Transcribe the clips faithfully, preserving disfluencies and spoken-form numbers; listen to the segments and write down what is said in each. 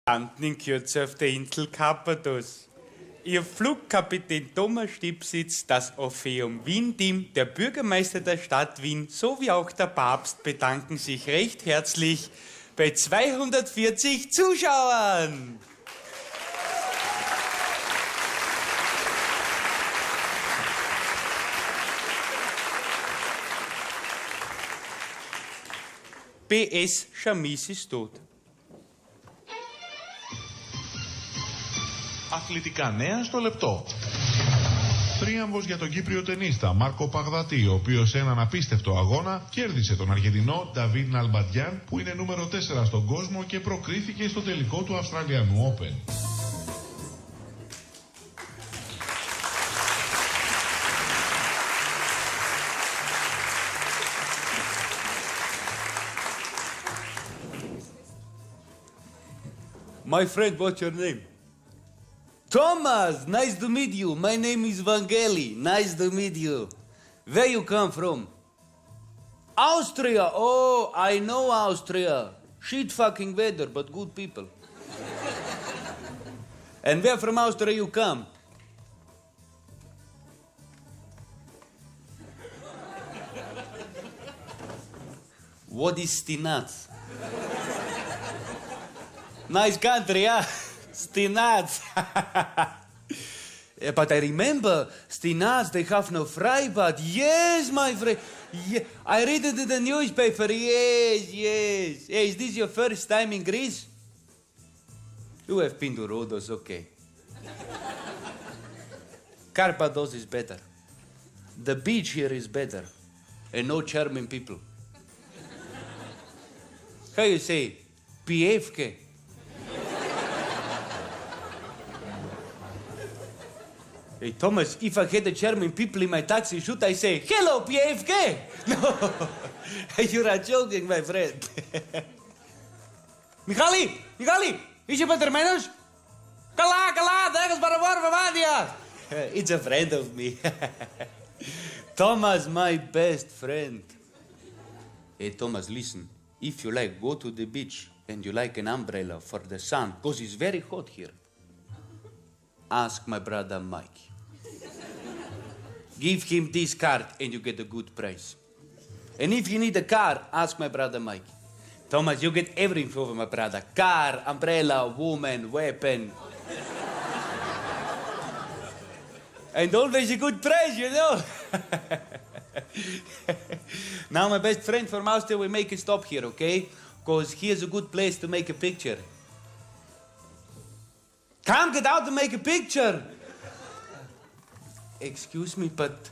landen in Kürze auf der Insel Karpathos. Ihr Flugkapitän Thomas Stipsitz, das Orpheum Wien-Team, der Bürgermeister der Stadt Wien sowie auch der Papst bedanken sich recht herzlich bei zweihundertvierzig Zuschauern. P S Chamis ist tot. Αθλητικά νέα στο λεπτό. Τρίαμβος για τον Κύπριο τενίστα Μάρκο Παγδατή, ο οποίος σε έναν απίστευτο αγώνα κέρδισε τον Αργεντινό Νταβίντ Ναλμπαντιάν, που είναι νούμερο τέσσερα στον κόσμο και προκρίθηκε στο τελικό του Αυστραλιανού Open. My friend, what's your name? Thomas, nice to meet you. My name is Vangeli. Nice to meet you. Where you come from? Austria. Oh, I know Austria. Shit fucking weather, but good people. And where from Austria you come? What is Stinac? Nice country, huh? Stinac. But I remember, Stinac, they have no Freibad. Yes, my friend. Yeah. I read it in the newspaper. Yes, yes. Hey, is this your first time in Greece? You have been to Rhodos, okay. Karpathos is better. The beach here is better. And no charming people. How you say? Pievke. Hey, Thomas, if I had the German people in my taxi, should I say, hello, P F K? No, you are joking, my friend. Michali, Michali, is je Petermenus? Kala, kala, ergens bij de warme wadia. It's a friend of me. Thomas, my best friend. Hey, Thomas, listen. If you like, go to the beach and you like an umbrella for the sun, because it's very hot here. Ask my brother Mike. Give him this card and you get a good price. And if you need a car, ask my brother Mike. Thomas, you get everything from my brother. Car, umbrella, woman, weapon. And always a good price, you know. Now my best friend from Austria will make a stop here, okay? Because here's a good place to make a picture. Come, get out and make a picture. Excuse me, but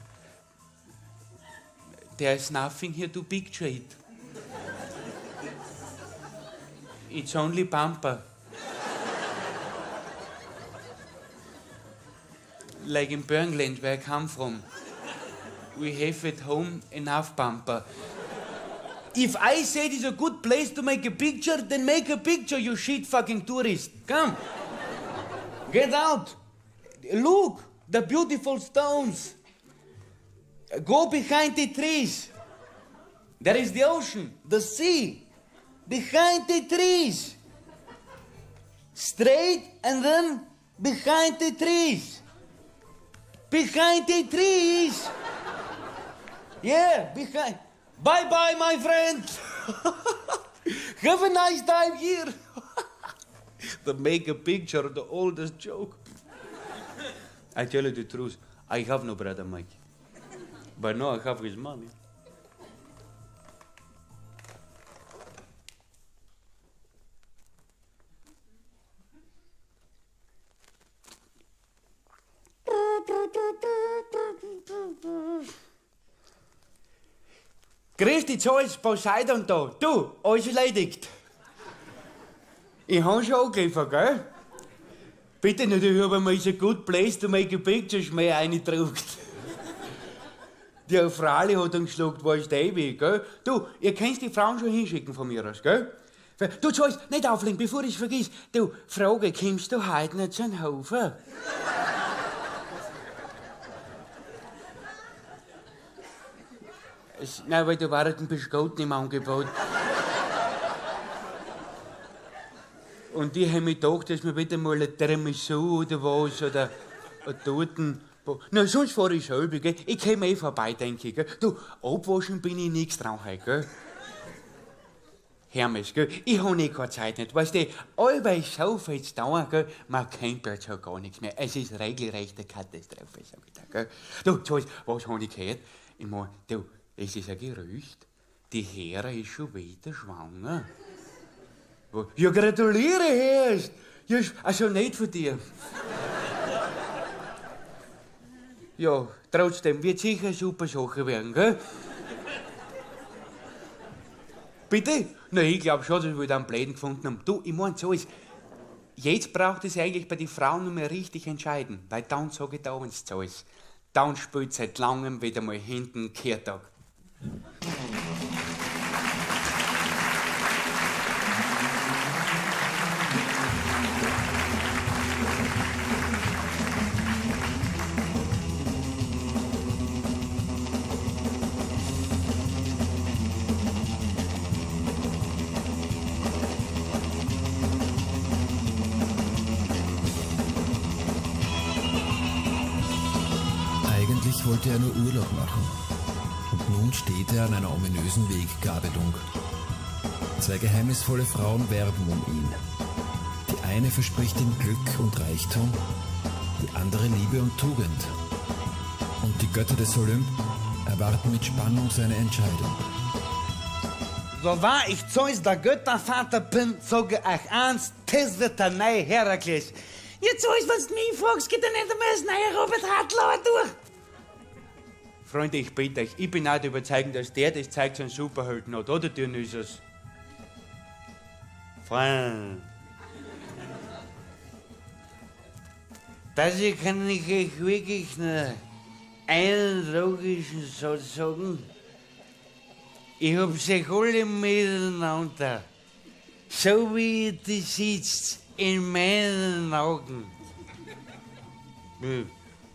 there's nothing here to picture it. It's only pampa. Like in Burgenland, where I come from. We have at home enough pampa. If I said it's a good place to make a picture, then make a picture, you shit fucking tourist. Come. Get out. Look, the beautiful stones. Go behind the trees. There is the ocean, the sea. Behind the trees. Straight and then behind the trees. Behind the trees. Yeah, behind. Bye-bye, my friend. Have a nice time here. The make a picture, the oldest joke. I tell you the truth, I have no brother Mike. But now I have his money. Grüß dich, Charles, Poseidon da. Du, alles erledigt. Ich habe schon angeliefert, gell? Bitte nicht, ich habe mal it's a good place to make a picture Schmäh reingedruckt. Die Frali hat dann geschluckt, wo ist der Weg, gell? Du, ihr könnt die Frauen schon hinschicken von mir aus, gell? Du, Charles, nicht auflegen, bevor ich es vergiss. Du, Frage, kommst du heute nicht zu einem Haufen? Es, nein, weil du warst ein Bischgotten im Angebot. Und ich habe mir gedacht, dass wir wieder mal ein Tiramisu oder was, oder einen Torten... Na, sonst fahr ich selber, gell? Ich käme eh vorbei, denke ich, gell? Du, abwaschen bin ich nix dran, gell? Hermes, gell? Ich hab eh keine Zeit nicht, weißt du? Allweil so viel zu dauern, gell? Man kennt jetzt schon gar nichts mehr. Es ist regelrecht eine Katastrophe, sag ich dir, gell? Du, was, was hab ich gehört? Ich mein, du, es ist ein Gerücht, die Hera ist schon wieder schwanger. Ja, gratuliere erst! Ja, also nicht von dir. Ja, trotzdem, wird sicher eine super Sache werden, gell? Bitte? Na, ich glaub schon, dass wir da einen Bläden gefunden haben. Du, ich mein, so ist. Jetzt braucht es eigentlich bei den Frauen nur mehr richtig entscheiden, weil dann sage ich da uns so ist. Dann spielt seit langem wieder mal hinten Kehrtag. Eigentlich wollte er nur Urlaub machen. Und nun steht er an einer ominösen Weggabelung. Zwei geheimnisvolle Frauen werben um ihn. Die eine verspricht ihm Glück und Reichtum, die andere Liebe und Tugend. Und die Götter des Olymp erwarten mit Spannung seine Entscheidung. So wahr ich Zeus, der Göttervater bin, sage ich eins, das wird der neue Herakles. Jetzt Zeus, wenn du mich fragst, geht er nicht einmal das neue Robert Hartlauer durch. Freunde, ich bitte euch, ich bin auch der Überzeugung, dass der das zeigt, so einen Superhelden hat, oder Dionysos? Freunde. Das hier kann ich euch wirklich nur einen logischen Satz sagen. Ich hab sie alle miteinander, so wie die sitzt, in meinen Augen. Hm.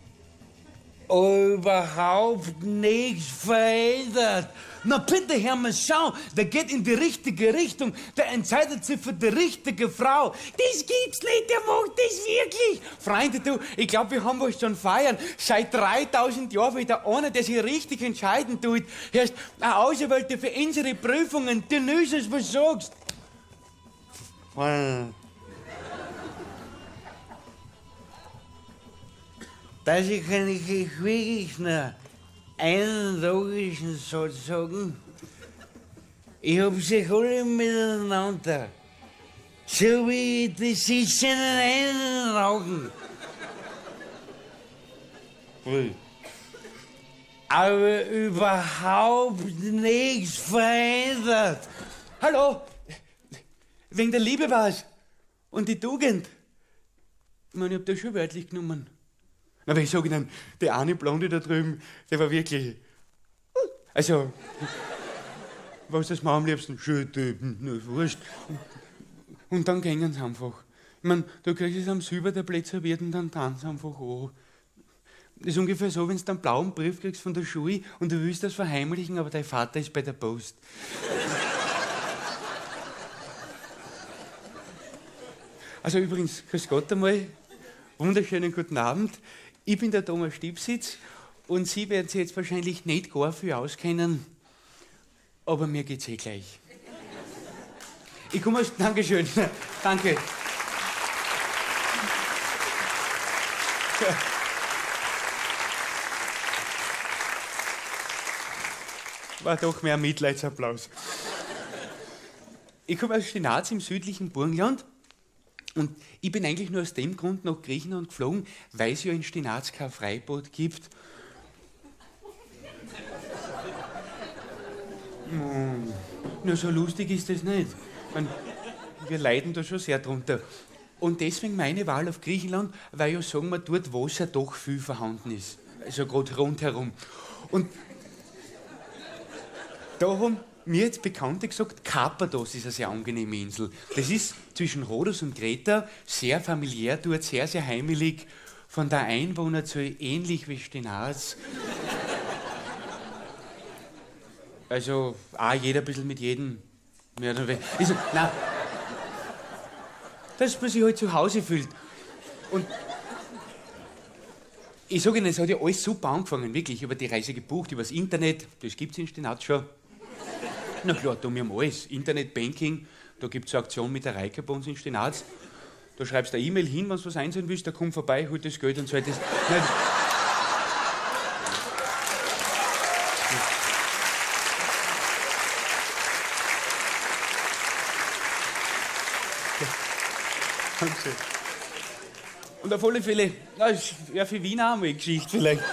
Überhaupt nichts verändert. Na bitte, Herr mal, schau, der geht in die richtige Richtung, der entscheidet sich für die richtige Frau. Das gibt's nicht, der macht das wirklich. Freunde, du, ich glaube, wir haben was schon feiern. Seit dreitausend Jahren wieder einer, der sich richtig entscheiden tut. Erst eine Auserwählte für unsere Prüfungen. Dionysos, was sagst? Das hier kann ich euch wirklich nur einen logischen Satz sagen. Ich hab sie alle miteinander, so wie die sitzen in einen Augen. Aber überhaupt nichts verändert. Hallo, wegen der Liebe war's und die Tugend. Ich meine, ich hab das schon wörtlich genommen. Aber ich sage Ihnen, der eine Blonde da drüben, der war wirklich... Also, was das man am liebsten? Schön, nur wurscht. Und dann gingen sie einfach. Ich meine, du kriegst es am Silbertablett serviert und dann tanzen einfach an. Das ist ungefähr so, wenn du einen blauen Brief kriegst von der Schule und du willst das verheimlichen, aber dein Vater ist bei der Post. Also übrigens, grüß Gott einmal, wunderschönen guten Abend. Ich bin der Thomas Stipsitz und Sie werden sich jetzt wahrscheinlich nicht gar viel auskennen, aber mir geht's eh gleich. Ich komme aus... Dankeschön. Danke. War doch mehr Mitleidsapplaus. Ich komme aus Stinaz im südlichen Burgenland. Und ich bin eigentlich nur aus dem Grund nach Griechenland geflogen, weil es ja in Stinaz kein Freibad gibt. Hm, nur so lustig ist das nicht. Man, wir leiden da schon sehr drunter. Und deswegen meine Wahl auf Griechenland, weil ja, sagen wir, dort Wasser doch viel vorhanden ist. Also gerade rundherum. Und da haben mir jetzt Bekannte gesagt, Karpathos ist eine sehr angenehme Insel. Das ist zwischen Rhodos und Kreta, sehr familiär dort, sehr, sehr heimelig. Von der Einwohnerzahl ähnlich wie Stinaz. Also auch jeder ein bisschen mit jedem. Mehr oder weniger. Also, nein. dass man sich halt zu Hause fühlt. Und ich sage Ihnen, es hat ja alles super angefangen, wirklich. Über die Reise gebucht, übers Internet, das gibt's in Stinaz schon. Na klar, da wir haben alles. Internetbanking, da gibt's eine Aktion mit der Reike bei uns in Stinaz. Da schreibst du eine E-Mail hin, wenn du was einsehen willst, der kommt vorbei, holt das Geld und so weiter. Nein. Dankeschön. Und auf alle Fälle, na, ist ja für Wien auch mal eine Geschichte vielleicht.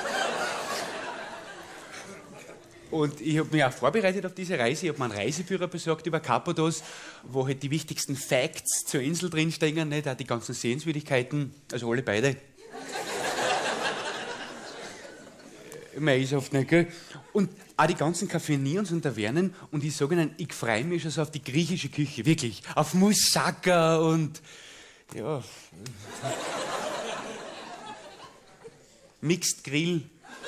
Und ich habe mich auch vorbereitet auf diese Reise. Ich habe mir einen Reiseführer besorgt über Karpathos, wo halt die wichtigsten Facts zur Insel drinstehen, nicht? Auch die ganzen Sehenswürdigkeiten, also alle beide. Mei ist oft nicht, gell? Und auch die ganzen Cafés und Tavernen. Und ich sage Ihnen, ich freue mich schon so auf die griechische Küche, wirklich. Auf Moussaka und ja. Mixed Grill.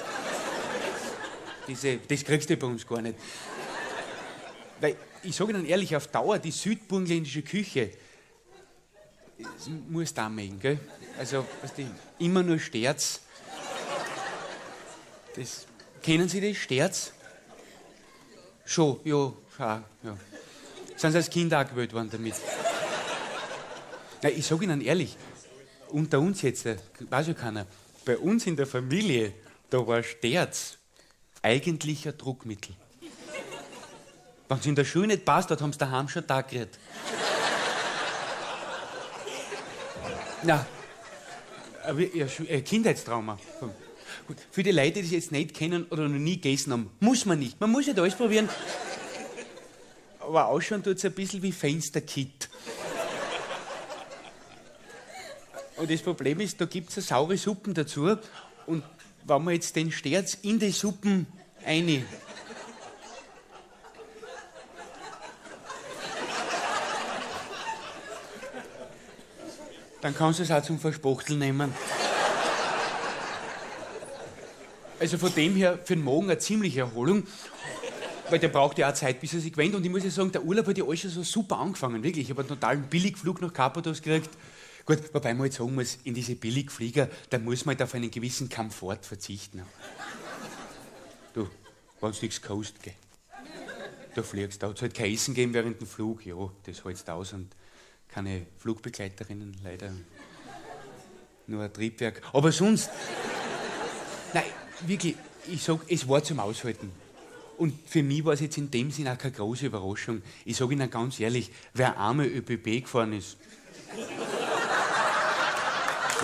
Diese, das kriegst du bei uns gar nicht. Weil, ich sage Ihnen ehrlich, auf Dauer, die südburgenländische Küche, das muss da mögen, gell? Also, weißt du, immer nur Sterz. Das, kennen Sie das, Sterz? Schon, ja, ja, ja. Sind Sie als Kind auch gewöhnt worden damit? Nein, ich sage Ihnen ehrlich, unter uns jetzt, weiß ja keiner, bei uns in der Familie, da war Sterz eigentlich ein Druckmittel. Wenn es in der Schule nicht passt hat, haben sie daheim schon Tag geredet. Na, aber ja, ein Kindheitstrauma. Gut, für die Leute, die es jetzt nicht kennen oder noch nie gegessen haben, muss man nicht. Man muss nicht alles probieren. Aber ausschauen tut es ein bisschen wie Fensterkit. Und das Problem ist, da gibt es eine saure Suppen dazu. Und wenn man jetzt den Sterz in die Suppen rein. Dann kannst du es auch zum Verspachteln nehmen. Also von dem her für den Magen eine ziemliche Erholung. Weil der braucht ja auch Zeit, bis er sich gewöhnt. Und ich muss ja sagen, der Urlaub hat ja alles schon so super angefangen. Wirklich. Ich habe einen totalen Billigflug nach Karpathos gekriegt. Gut, wobei man halt sagen muss, in diese Billigflieger, da muss man halt auf einen gewissen Komfort verzichten. Du, wenn du nichts kostet, gell. Da fliegst du. Da hat es halt kein Essen gegeben während dem Flug. Ja, das hältst du aus. Und keine Flugbegleiterinnen, leider. Nur ein Triebwerk. Aber sonst... Nein, wirklich, ich sag, es war zum Aushalten. Und für mich war es jetzt in dem Sinn auch keine große Überraschung. Ich sage Ihnen ganz ehrlich, wer einmal ÖBB gefahren ist... So.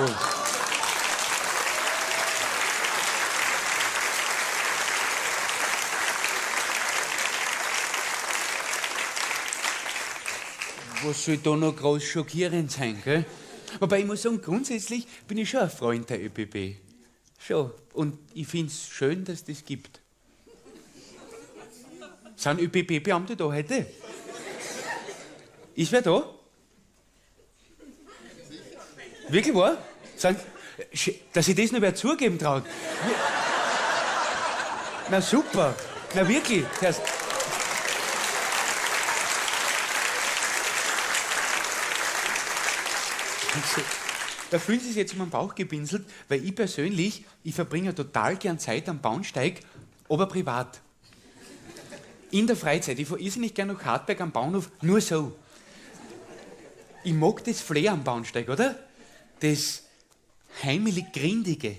Was soll da noch groß schockierend sein, gell? Wobei ich muss sagen, grundsätzlich bin ich schon ein Freund der ÖBB. Schon. Und ich finde es schön, dass es das gibt. Sind ÖBB-Beamte da heute? Ist wer da? Wirklich wahr? Sind, dass ich das noch wer zugeben traut. Na super. Na wirklich. Das heißt, da fühlen Sie sich jetzt in meinen Bauch gebinselt, weil ich persönlich, ich verbringe total gern Zeit am Bahnsteig, aber privat. In der Freizeit. Ich fahre irrsinnig gern nach Hartberg am Bahnhof, nur so. Ich mag das Flair am Bahnsteig, oder? Das heimelig Grindige.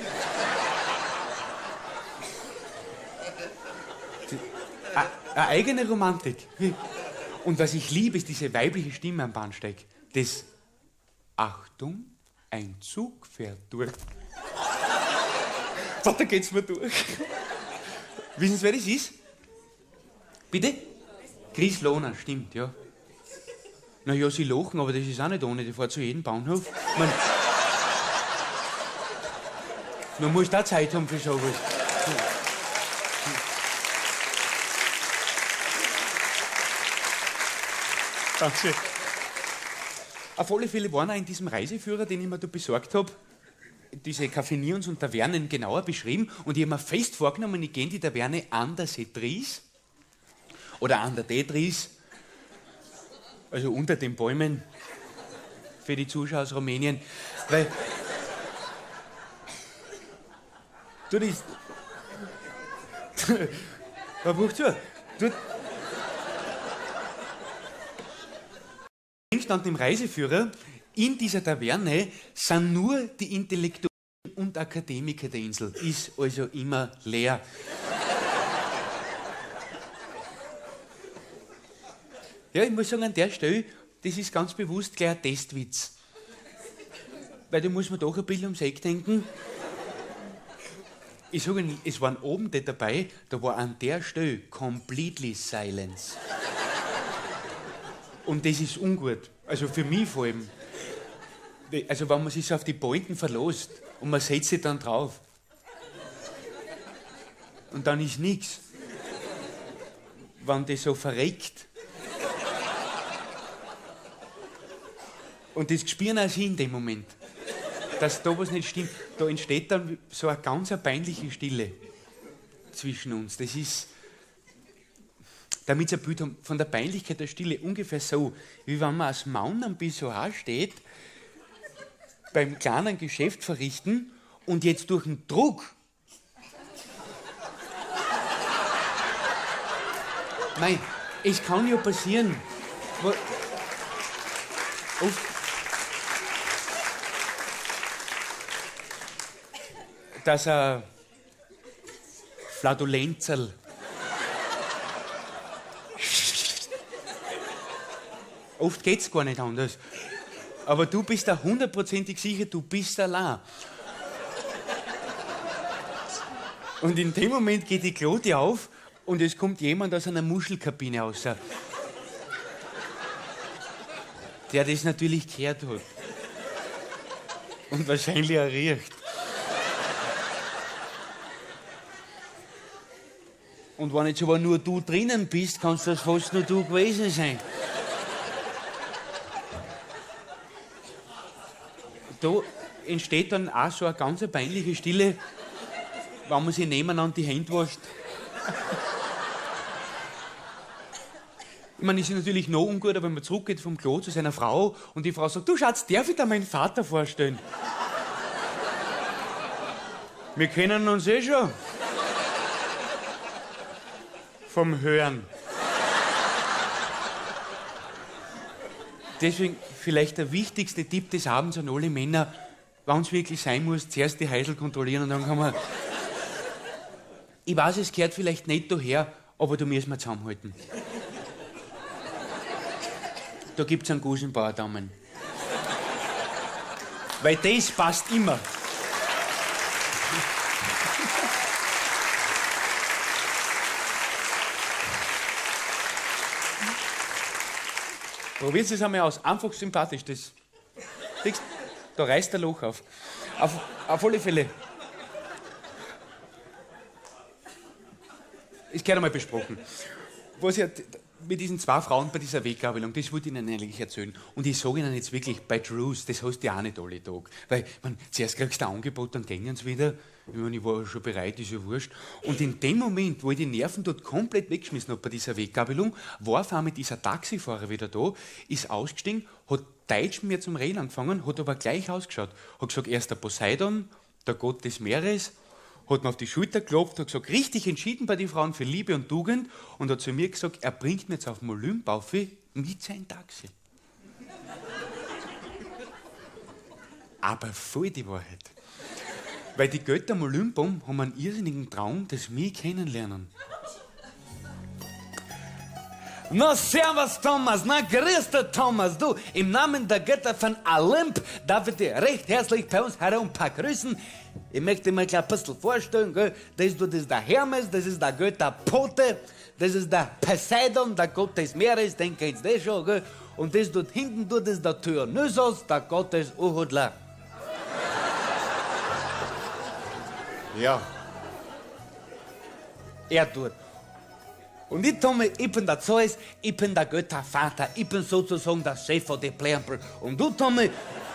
Eine eigene Romantik. Und was ich liebe, ist diese weibliche Stimme am Bahnsteig. Das Achtung, ein Zug fährt durch. So, da geht's mir durch. Wissen Sie, wer das ist? Bitte? Chris Lohner, stimmt, ja. Na ja, Sie lachen, aber das ist auch nicht ohne. Die fährt zu jedem Bahnhof. Man, man muss da Zeit haben für sowas. Danke. Auf alle Fälle waren auch in diesem Reiseführer, den ich mir da besorgt habe, diese Cafés und Tavernen genauer beschrieben. Und ich habe mir fest vorgenommen, ich gehe in die Taverne an der Setris oder an der Tetris, also unter den Bäumen. für die Zuschauer aus Rumänien. Weil. Du, das. Was machst du? Du. Stand im Reiseführer, in dieser Taverne sind nur die Intellektuellen und Akademiker der Insel. Ist also immer leer. Ja, ich muss sagen, an der Stelle, das ist ganz bewusst gleich ein Testwitz. Weil da muss man doch ein bisschen ums Eck denken. Ich sage Ihnen, es waren oben die dabei, da war an der Stelle completely silence. Und das ist ungut. Also für mich vor allem. Also wenn man sich so auf die Pointen verlässt und man setzt sich dann drauf. Und dann ist nichts. Wenn das so verreckt. Und das spüren auch Sie in dem Moment. Dass da was nicht stimmt. Da entsteht dann so eine ganz peinliche Stille zwischen uns. Das ist... Damit Sie ein Bild haben, von der Peinlichkeit der Stille ungefähr so, wie wenn man als Mann am Pissoir steht, beim kleinen Geschäft verrichten und jetzt durch den Druck. Nein, es kann ja passieren. Oft dass ein Flatulenzerl oft geht's gar nicht anders. Aber du bist da hundertprozentig sicher, du bist allein. Und in dem Moment geht die Klote auf und es kommt jemand aus einer Muschelkabine raus, der das natürlich gehört hat. Und wahrscheinlich auch riecht. Und wenn jetzt aber nur du drinnen bist, kannst das fast nur du gewesen sein. Da entsteht dann auch so eine ganz peinliche Stille, wenn man sich nebeneinander die Hände wascht. Ich meine, es ist natürlich noch unguter, wenn man zurückgeht vom Klo zu seiner Frau und die Frau sagt, du Schatz, darf ich dir meinen Vater vorstellen? Wir kennen uns eh schon. Vom Hören. Deswegen vielleicht der wichtigste Tipp des Abends an alle Männer, wenn es wirklich sein muss, zuerst die Heisel kontrollieren und dann kann man... Ich weiß, es gehört vielleicht nicht daher, aber da müssen wir zusammenhalten. Da gibt's einen Gusenbauer-Daumen. Weil das passt immer. Probiert es einmal aus. Einfach sympathisch. Das, das, da reißt der Loch auf. auf. Auf alle Fälle. Es gehört einmal besprochen. Was ich mit diesen zwei Frauen bei dieser Weggabelung, das wollte ich Ihnen eigentlich erzählen. Und ich sage Ihnen jetzt wirklich, bei Drews, das hast du ja auch nicht alle Tage. Weil, man, zuerst kriegst du ein Angebot, dann gehen sie wieder. Ich meine, ich war schon bereit, ist ja wurscht. Und in dem Moment, wo ich die Nerven dort komplett weggeschmissen habe bei dieser Weggabelung, war auf einmal dieser Taxifahrer wieder da, ist ausgestiegen, hat Deutsch mit mir zum Reden angefangen, hat aber gleich ausgeschaut. Hat gesagt, erst der Poseidon, der Gott des Meeres, hat mir auf die Schulter geklopft, hat gesagt, richtig entschieden bei den Frauen für Liebe und Tugend und hat zu mir gesagt, er bringt mir jetzt auf den Olymp auf mit seinem Taxi. Aber voll die Wahrheit. Weil die Götter am Olymp haben einen irrsinnigen Traum, dass wir kennenlernen. Na, servus Thomas, na, grüß dich Thomas, du, im Namen der Götter von Olymp darf ich dich recht herzlich bei uns herum begrüßen. Ich möchte mir gleich ein bisschen vorstellen, gell? Das, das ist der Hermes, das ist der Götter Pote, das ist der Poseidon, der Gott des Meeres, den kennst du schon, gell? Und das dort hinten, das ist der Dionysos, der Gott des Uhudler. Ja. Er tut. Und ich, Tommy, ich bin der Zeus, ich bin der Göttervater, ich bin sozusagen der Chef von den Plempel. Und du, Tommy,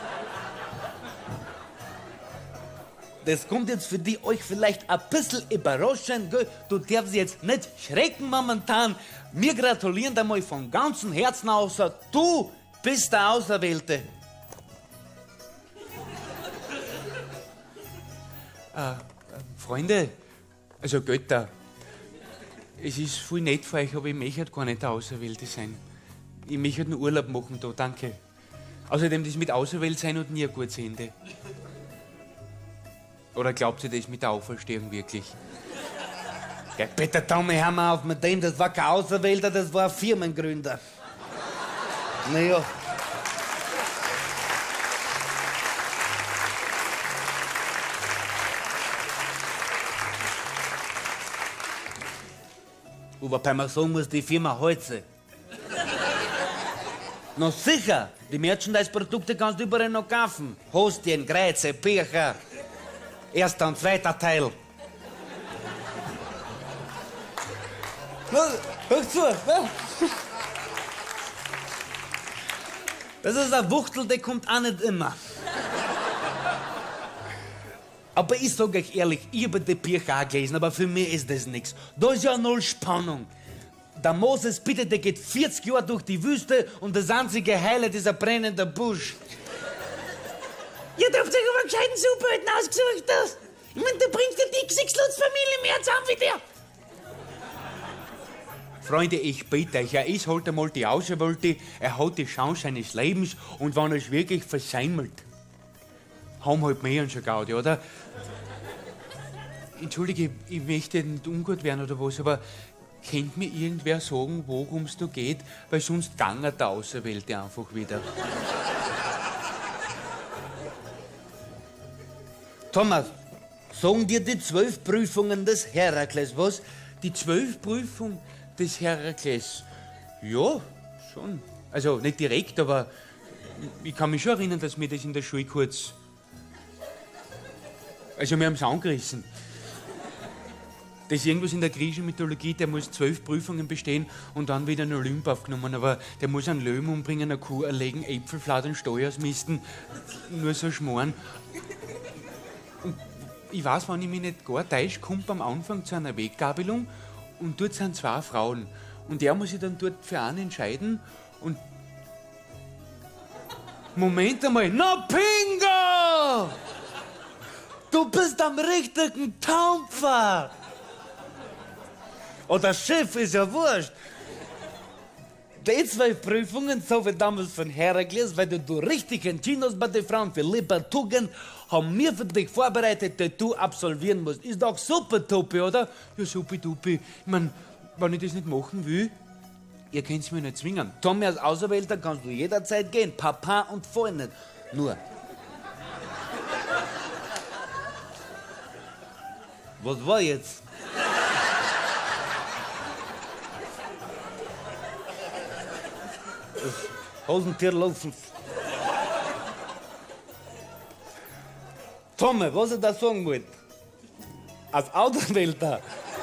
das kommt jetzt für die euch vielleicht ein bisschen überraschend, gell? Du darfst jetzt nicht schrecken momentan. Wir gratulieren dir mal von ganzem Herzen aus. Du bist der Auserwählte. Äh, äh, Freunde, also Götter, es ist voll nett für euch, aber ich möchte gar nicht der Auserwählte sein. Ich möchte nur Urlaub machen da, danke. Außerdem, das mit Auserwählt sein und nie ein gutes Ende. Oder glaubt ihr das mit der Auferstehung wirklich? Ja, bitte, Tommy, hör mal auf mit dem, das war kein Auserwählter, das war ein Firmengründer. Naja. Aber bei mir sagen muss die Firma Holze. Na sicher, die Merchandise-Produkte kannst du überall noch kaufen. Hostien, Kreuze, Bircher. Erster und zweiter Teil. Na, hör zu. Das ist ein Wuchtel, der kommt auch nicht immer. Aber ich sag euch ehrlich, ich habe die Bircher auch gelesen, aber für mich ist das nichts. Da ist ja null Spannung. Der Moses, bitte, der geht vierzig Jahre durch die Wüste und das einzige Highlight ist ein brennender Busch. Ihr dürft euch aber einen gescheiten Superhelden ausgesucht hast. Ich meine, du bringst ja die Gesichtslutzfamilie mehr zusammen wie der. Freunde, ich bitte euch, er ist halt einmal die Auserwählte, er hat die Chance seines Lebens und wenn er es wirklich versäumelt, haben halt mehr schon Gaudi, oder? Entschuldige, ich möchte nicht ungut werden oder was, aber kennt mir irgendwer sagen, worum es da geht? Weil sonst gangert der Auserwählte einfach wieder. Thomas, sagen dir die zwölf Prüfungen des Herakles was? Die zwölf Prüfungen des Herakles? Ja, schon. Also nicht direkt, aber ich kann mich schon erinnern, dass mir das in der Schule kurz... Also wir haben es angerissen. Das ist irgendwas in der griechischen Mythologie, der muss zwölf Prüfungen bestehen und dann wieder in Olymp aufgenommen. Aber der muss einen Löwen umbringen, eine Kuh erlegen, Äpfel fladern, Steu ausmisten, nur so schmoren. Und ich weiß, wenn ich mich nicht gar täusche, kommt am Anfang zu einer Weggabelung und dort sind zwei Frauen. Und der muss sich dann dort für einen entscheiden und... Moment einmal, na Pingo! Du bist am richtigen Taumpfad! Oder Schiff, ist ja wurscht. Die zwei Prüfungen, so wie damals von Herakles, weil du, du richtig entschieden hast bei den Frauen für Liebe, Tugend, haben wir für dich vorbereitet, die du absolvieren musst. Ist doch super, Topi, oder? Ja, supi-dupi. Ich mein, wenn ich das nicht machen will, ihr könnt es mir nicht zwingen. Tommy, als Auserwählter kannst du jederzeit gehen, Papa und voll nicht. Nur. Was war jetzt? Hosentier laufen. Tommy, was ich da sagen wollte? Als Auserwählter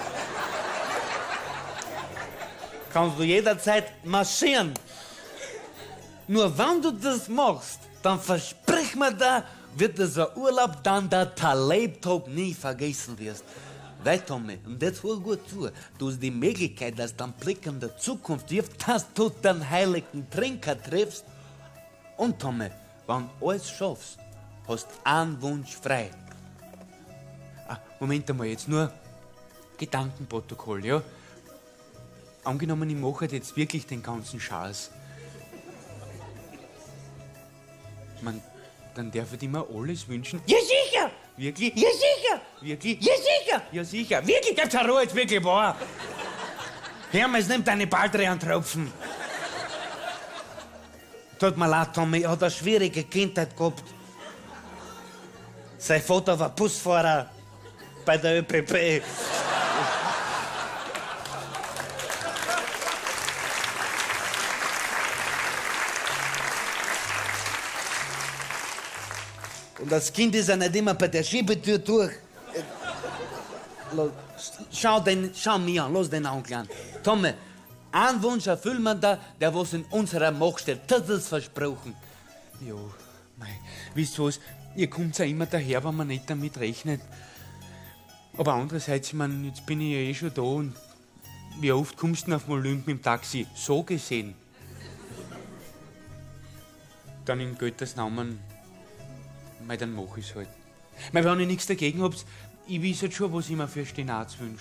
kannst du jederzeit marschieren. Nur wenn du das machst, dann versprich mir da, wird dieser Urlaub dann der Lebtag nie vergessen wirst. Weil, Tommy, und jetzt hör gut zu, du hast die Möglichkeit, dass dein Blick in der Zukunft wirft, dass du den heiligen Trinker triffst. Und, Tommy, wenn du alles schaffst, hast du einen Wunsch frei. Ah, Moment einmal, jetzt nur Gedankenprotokoll, ja? Angenommen, ich mache jetzt wirklich den ganzen Schaß. Man, dann darf ich mir alles wünschen. Ja, sicher! Wirklich? Ja, sicher! Wirklich? Ja, sicher! Ja, sicher. Wirklich, jetzt Ruhe, jetzt wirklich wahr. Hermes, nimm deine Baldrian-Tropfen. Tut mir leid, Tommy, er hat eine schwierige Kindheit gehabt. Sein Vater war Busfahrer bei der ÖPP. Und das Kind ist ja nicht immer bei der Schiebetür durch. Schau, den, schau mich an, lass den Onkel an. Tommy, einen Wunsch erfüllen wir da, der was in unserer Macht steht. Das ist versprochen. Ja, mei, wisst ihr was, ihr kommt ja immer daher, wenn man nicht damit rechnet. Aber andererseits, ich mein, jetzt bin ich ja eh schon da und wie oft kommst du denn auf Olymp mit dem Taxi? So gesehen. Dann in Gottes Namen, mei, dann mach ich's halt. Weil wenn ihr nichts dagegen habt, ich weiß jetzt schon, was ich mir für Stenaz wünsche.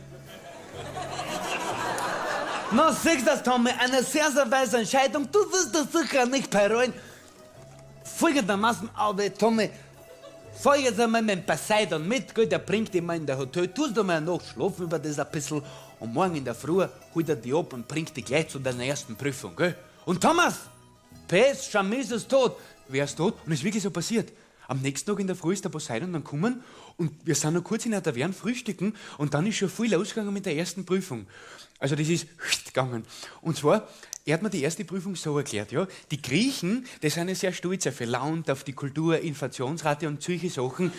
Na, siehst du das, Tommy, eine sehr, sehr weise Entscheidung. Du wirst das sicher nicht bereuen. Folgendermaßen, aber Tommy, fahr jetzt einmal mit dem Poseidon mit, gell, der bringt dich mal in der Hotel, tust du mal eine Nacht schlafen über das ein bisschen und morgen in der Früh holt er dich ab und bringt dich gleich zu deiner ersten Prüfung, gell? Und Thomas, P S, Chamis ist tot. Wer ist tot? Und es ist wirklich so passiert. Am nächsten Tag in der Früh ist der Poseidon dann gekommen und wir sind noch kurz in der Taverne frühstücken und dann ist schon viel losgegangen mit der ersten Prüfung. Also das ist gegangen. Und zwar, er hat mir die erste Prüfung so erklärt, ja. Die Griechen, die sind ja sehr stolz auf ihr Land, auf die Kultur, Inflationsrate und solche Sachen.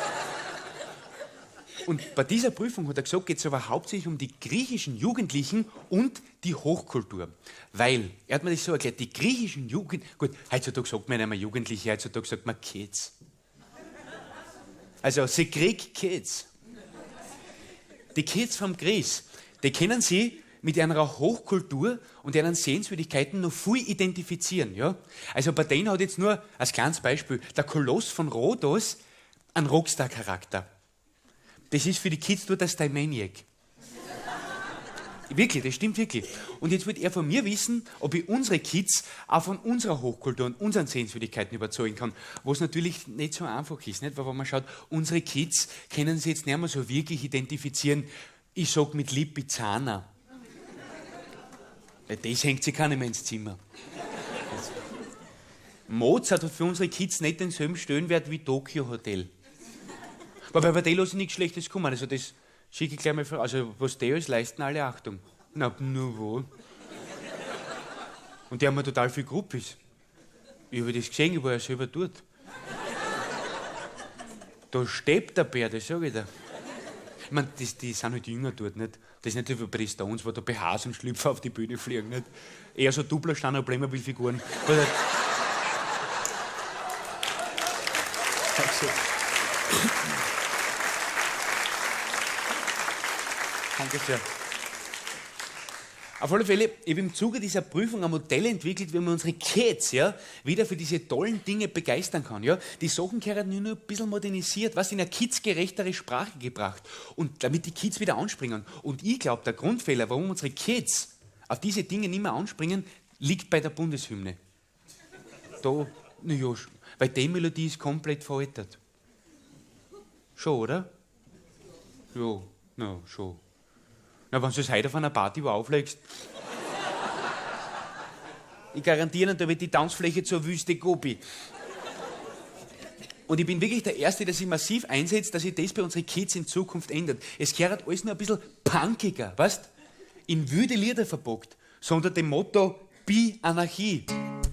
Und bei dieser Prüfung hat er gesagt, geht es aber hauptsächlich um die griechischen Jugendlichen und die Hochkultur. Weil, er hat mir das so erklärt, die griechischen Jugendlichen, gut, heutzutage sagt man nicht mehr Jugendliche, heutzutage sagt man Kids. Also, sie Greek Kids. Die Kids vom Grieß, die können sie mit einer Hochkultur und ihren Sehenswürdigkeiten noch viel identifizieren. Ja? Also bei denen hat jetzt nur, als kleines Beispiel, der Koloss von Rhodos einen Rockstar-Charakter. Das ist für die Kids nur der Stymaniac. Wirklich, das stimmt wirklich. Und jetzt wird er von mir wissen, ob ich unsere Kids auch von unserer Hochkultur und unseren Sehenswürdigkeiten überzeugen kann. Was natürlich nicht so einfach ist, nicht? Weil wenn man schaut, unsere Kids können sich jetzt nicht mehr so wirklich identifizieren, ich sag mit Lipizzaner. Das hängt sich keiner mehr ins Zimmer. Mozart hat für unsere Kids nicht denselben Stellenwert wie Tokyo Hotel. Aber bei denen lasse ich nichts Schlechtes kommen. Also das schicke ich gleich mal vor. Also was die alles leisten, alle Achtung. Na, nur wo. Und die haben mir total viel Gruppis. Ich habe das gesehen, ich war ja selber dort. Da steht der Bär, das sag ich dir. Ich meine, die, die sind halt jünger dort, nicht? Das ist nicht wie bei Stones, wo da B Hs und Schlüpfer auf die Bühne fliegen, nicht? Eher so Doubler-Stand- und Playmobil-Figuren. Danke sehr. Auf alle Fälle, ich habe im Zuge dieser Prüfung ein Modell entwickelt, wie man unsere Kids ja, wieder für diese tollen Dinge begeistern kann. Ja. Die Sachen gehören nur noch ein bisschen modernisiert, was in eine kidsgerechtere Sprache gebracht. Und damit die Kids wieder anspringen. Und ich glaube, der Grundfehler, warum unsere Kids auf diese Dinge nicht mehr anspringen, liegt bei der Bundeshymne. Da, naja, weil die Melodie ist komplett veraltet. Schon, oder? Ja, na, schon. Na, wenn du es heute auf einer Party wo auflegst. Ich garantiere, da wird die Tanzfläche zur Wüste Gobi. Und ich bin wirklich der Erste, der sich massiv einsetzt, dass sich das bei unseren Kids in Zukunft ändert. Es gehört alles nur ein bisschen punkiger, weißt? In wüde Lieder verpackt. So unter dem Motto Bi Anarchie.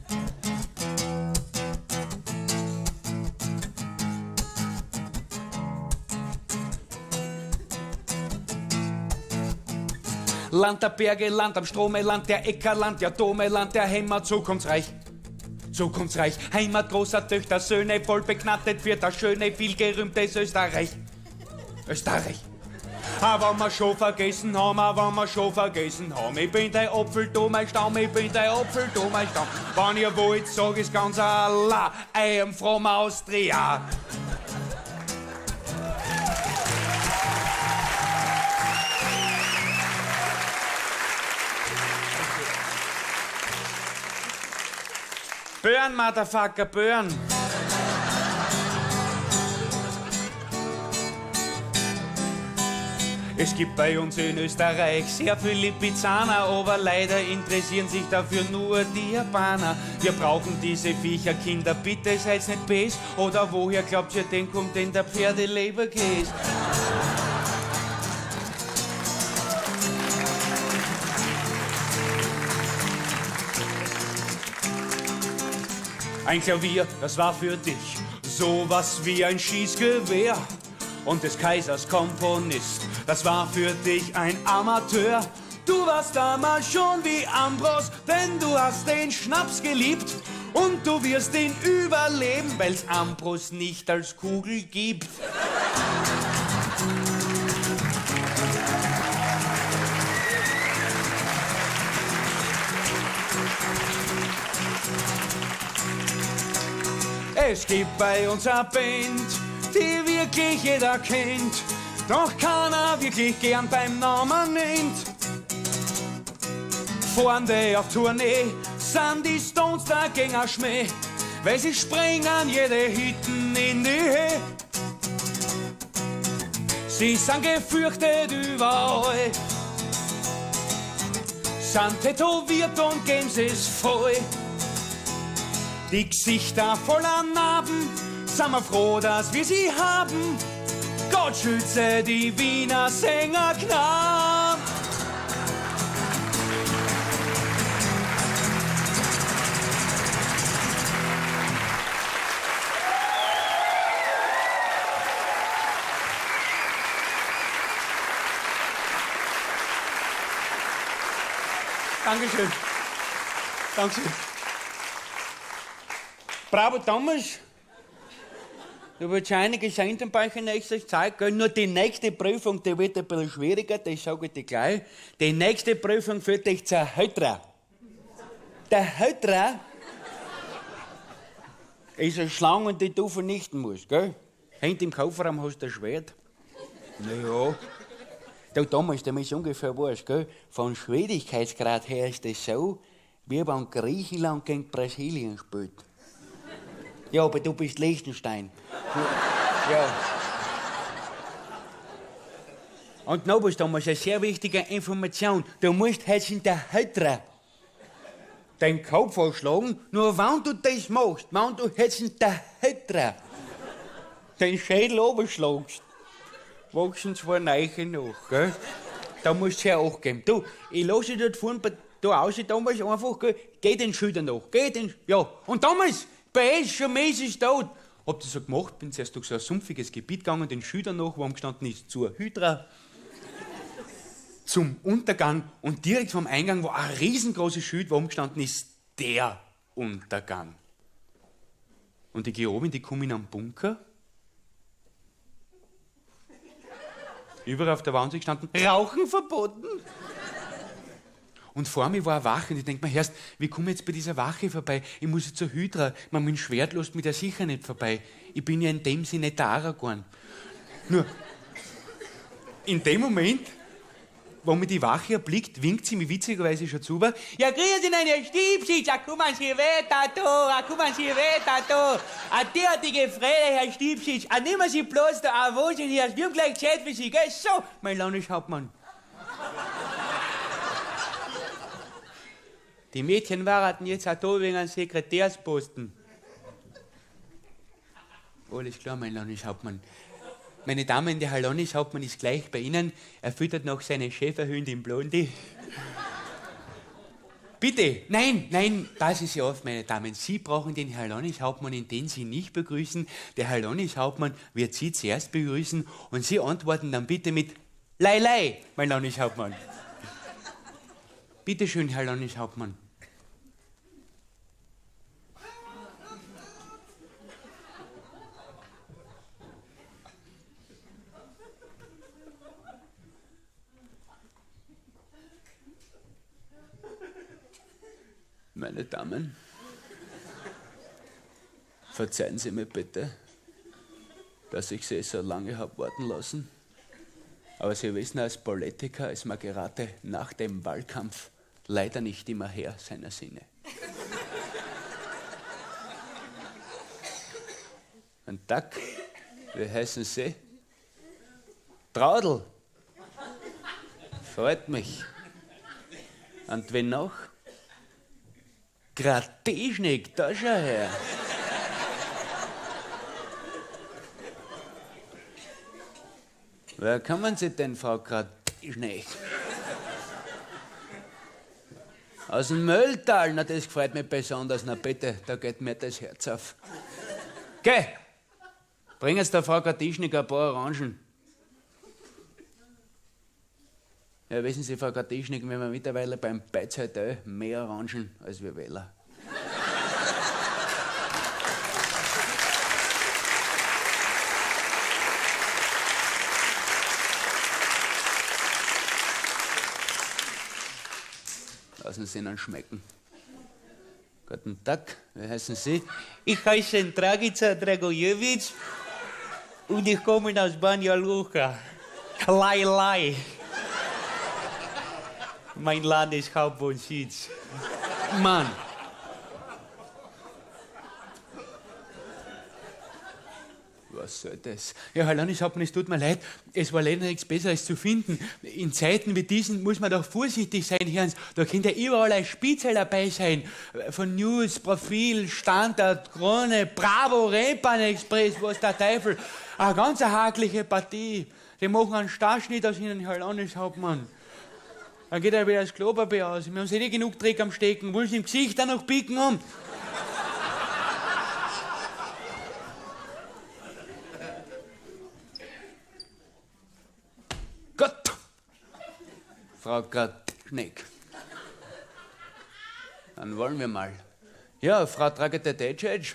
Land der Berge, Land am Strome, Land der Äcker, Land der Dome, Land der Hämmer, zukunftsreich. Zukunftsreich, Heimat großer Töchter, Söhne, voll begnattet wird das schöne, vielgerühmtes Österreich. Österreich. Aber wenn wir schon vergessen haben, wenn wir schon vergessen haben, ich bin dein Apfel, du mein Stamm, ich bin dein Apfel, du mein Stamm. Wenn ihr wollt, sag ich's ganz Allah, I am from Austria. Burn, Motherfucker, burn! Es gibt bei uns in Österreich sehr viele Pizzaner, aber leider interessieren sich dafür nur die Japaner. Wir brauchen diese Viecher, Kinder, bitte seid nicht bes. Oder woher glaubt ihr, denn kommt denn der Pferdeleberkäse? Ein Klavier, das war für dich sowas wie ein Schießgewehr. Und des Kaisers Komponist, das war für dich ein Amateur. Du warst damals schon wie Ambros, denn du hast den Schnaps geliebt. Und du wirst ihn überleben, weil's Ambros nicht als Kugel gibt. Es gibt bei uns eine Band, die wirklich jeder kennt, doch keiner wirklich gern beim Namen nennt. Vorne auf Tournee sind die Stones der Gänger Schmäh, weil sie sprengen jede Hitten in die Höhe. Sie sind gefürchtet überall, sind tätowiert und geben's es voll. Die Gesichter voller Narben, sind wir froh, dass wir sie haben. Gott schütze die Wiener Sängerknaben. Dankeschön. Dankeschön. Bravo, Thomas. Du willst einige Senden bei euch in nächster Zeit, gell? Nur die nächste Prüfung, die wird ein bisschen schwieriger, das sage ich dir gleich. Die nächste Prüfung führt dich zur Hydra. Der Hydra ist eine Schlange, die du vernichten musst, gell? Hinten im Kofferraum hast du ein Schwert. Naja. Du, Thomas, du musst ungefähr weißt, gell? Von Schwierigkeitsgrad her ist das so, wie wenn Griechenland gegen Brasilien spielt. Ja, aber du bist Liechtenstein. Ja. Und noch was, Thomas, eine sehr wichtige Information. Du musst jetzt in der Hydra den Kopf ausschlagen, nur wenn du das machst, wenn du jetzt in der Hydra den Schädel runterschlagst, wachsen zwei Neiche noch, gell? Da musst du sehr achtgeben. Du, ich lasse dich dort vorne bei da raus, Thomas, einfach, gell? Geh den Schüler nach, geh den, ja. Und Thomas, bei uns schon mäßig tot. Hab das so gemacht, bin zuerst durch so ein sumpfiges Gebiet gegangen, den Schüler nach, wo gestanden ist, zur Hydra, zum Untergang und direkt vom Eingang war ein riesengroßes Schild, wo gestanden ist, der Untergang. Und ich gehe oben in die komme in einen Bunker. Überall auf der Wand ist gestanden, Rauchen verboten. Und vor mir war eine Wache und ich denke mir, erst, wie komme ich jetzt bei dieser Wache vorbei? Ich muss jetzt zur Hydra, man mit dem Schwert lässt mich da sicher nicht vorbei. Ich bin ja in dem Sinne nicht der Aragorn. Nur, in dem Moment, wo mir die Wache erblickt, winkt sie mir witzigerweise schon zu. Ja, grüß Sie, Herr Stiebsitz, ja, kommen Sie weiter da, ja, kommen Sie weiter da. A derartige Freude, Herr Stiebsitz, a nehmen Sie bloß da, a wo sind Sie, wir haben gleich Zeit für Sie, gell? So, mein Landeshauptmann. Die Mädchen warten jetzt auch da wegen einem Sekretärsposten. Alles klar, mein Landeshauptmann. Meine Damen, der Herr Landeshauptmann ist gleich bei Ihnen. Er füttert noch seine Schäferhündin Blondie. Bitte, nein, nein, passen Sie auf, meine Damen. Sie brauchen den Herr Landeshauptmann, in den Sie nicht begrüßen. Der Herr Landeshauptmann wird Sie zuerst begrüßen und Sie antworten dann bitte mit Lei, Lei, mein Landeshauptmann. Bitte schön, Herr Landeshauptmann. Meine Damen, verzeihen Sie mir bitte, dass ich Sie so lange habe warten lassen. Aber Sie wissen, als Politiker ist man gerade nach dem Wahlkampf leider nicht immer Herr seiner Sinne. Guten Tag, wie heißen Sie? Traudl. Freut mich. Und wen noch? Grateschnik, da schau her. Wer kommen Sie denn, Frau Grateschnik? Aus dem Mölltal, na das gefreut mich besonders, na bitte, da geht mir das Herz auf. Geh, bring jetzt der Frau Grateschnik ein paar Orangen. Ja, wissen Sie, Frau Grateschnik, wir haben mittlerweile beim Beizhotel mehr Orangen als wir Wähler. Lassen Sie ihn schmecken. Guten Tag, wie heißen Sie? Ich heiße Dragica Dragojewitsch. Und ich komme aus Banja Luka. Lai Lai. Mein Landeshauptwohnsitz. Mann. Was soll das? Ja, Herr Landeshauptmann, es tut mir leid, es war leider nichts Besseres zu finden. In Zeiten wie diesen muss man doch vorsichtig sein, Herrn. Da könnte ja überall ein Spitzel dabei sein. Von News, Profil, Standard, Krone, Bravo, Reeperbahn Express, was der Teufel. Eine ganz hakliche Partie. Die machen einen Starschnitt aus Ihnen, Herr Landeshauptmann. Dann geht er wieder das Klopapier aus. Wir haben eh nicht genug Dreck am Stecken. Wollen Sie im Gesicht auch noch picken haben? Gott! Frau Gratschneck. Dann wollen wir mal. Ja, Frau Dragete-Tecic.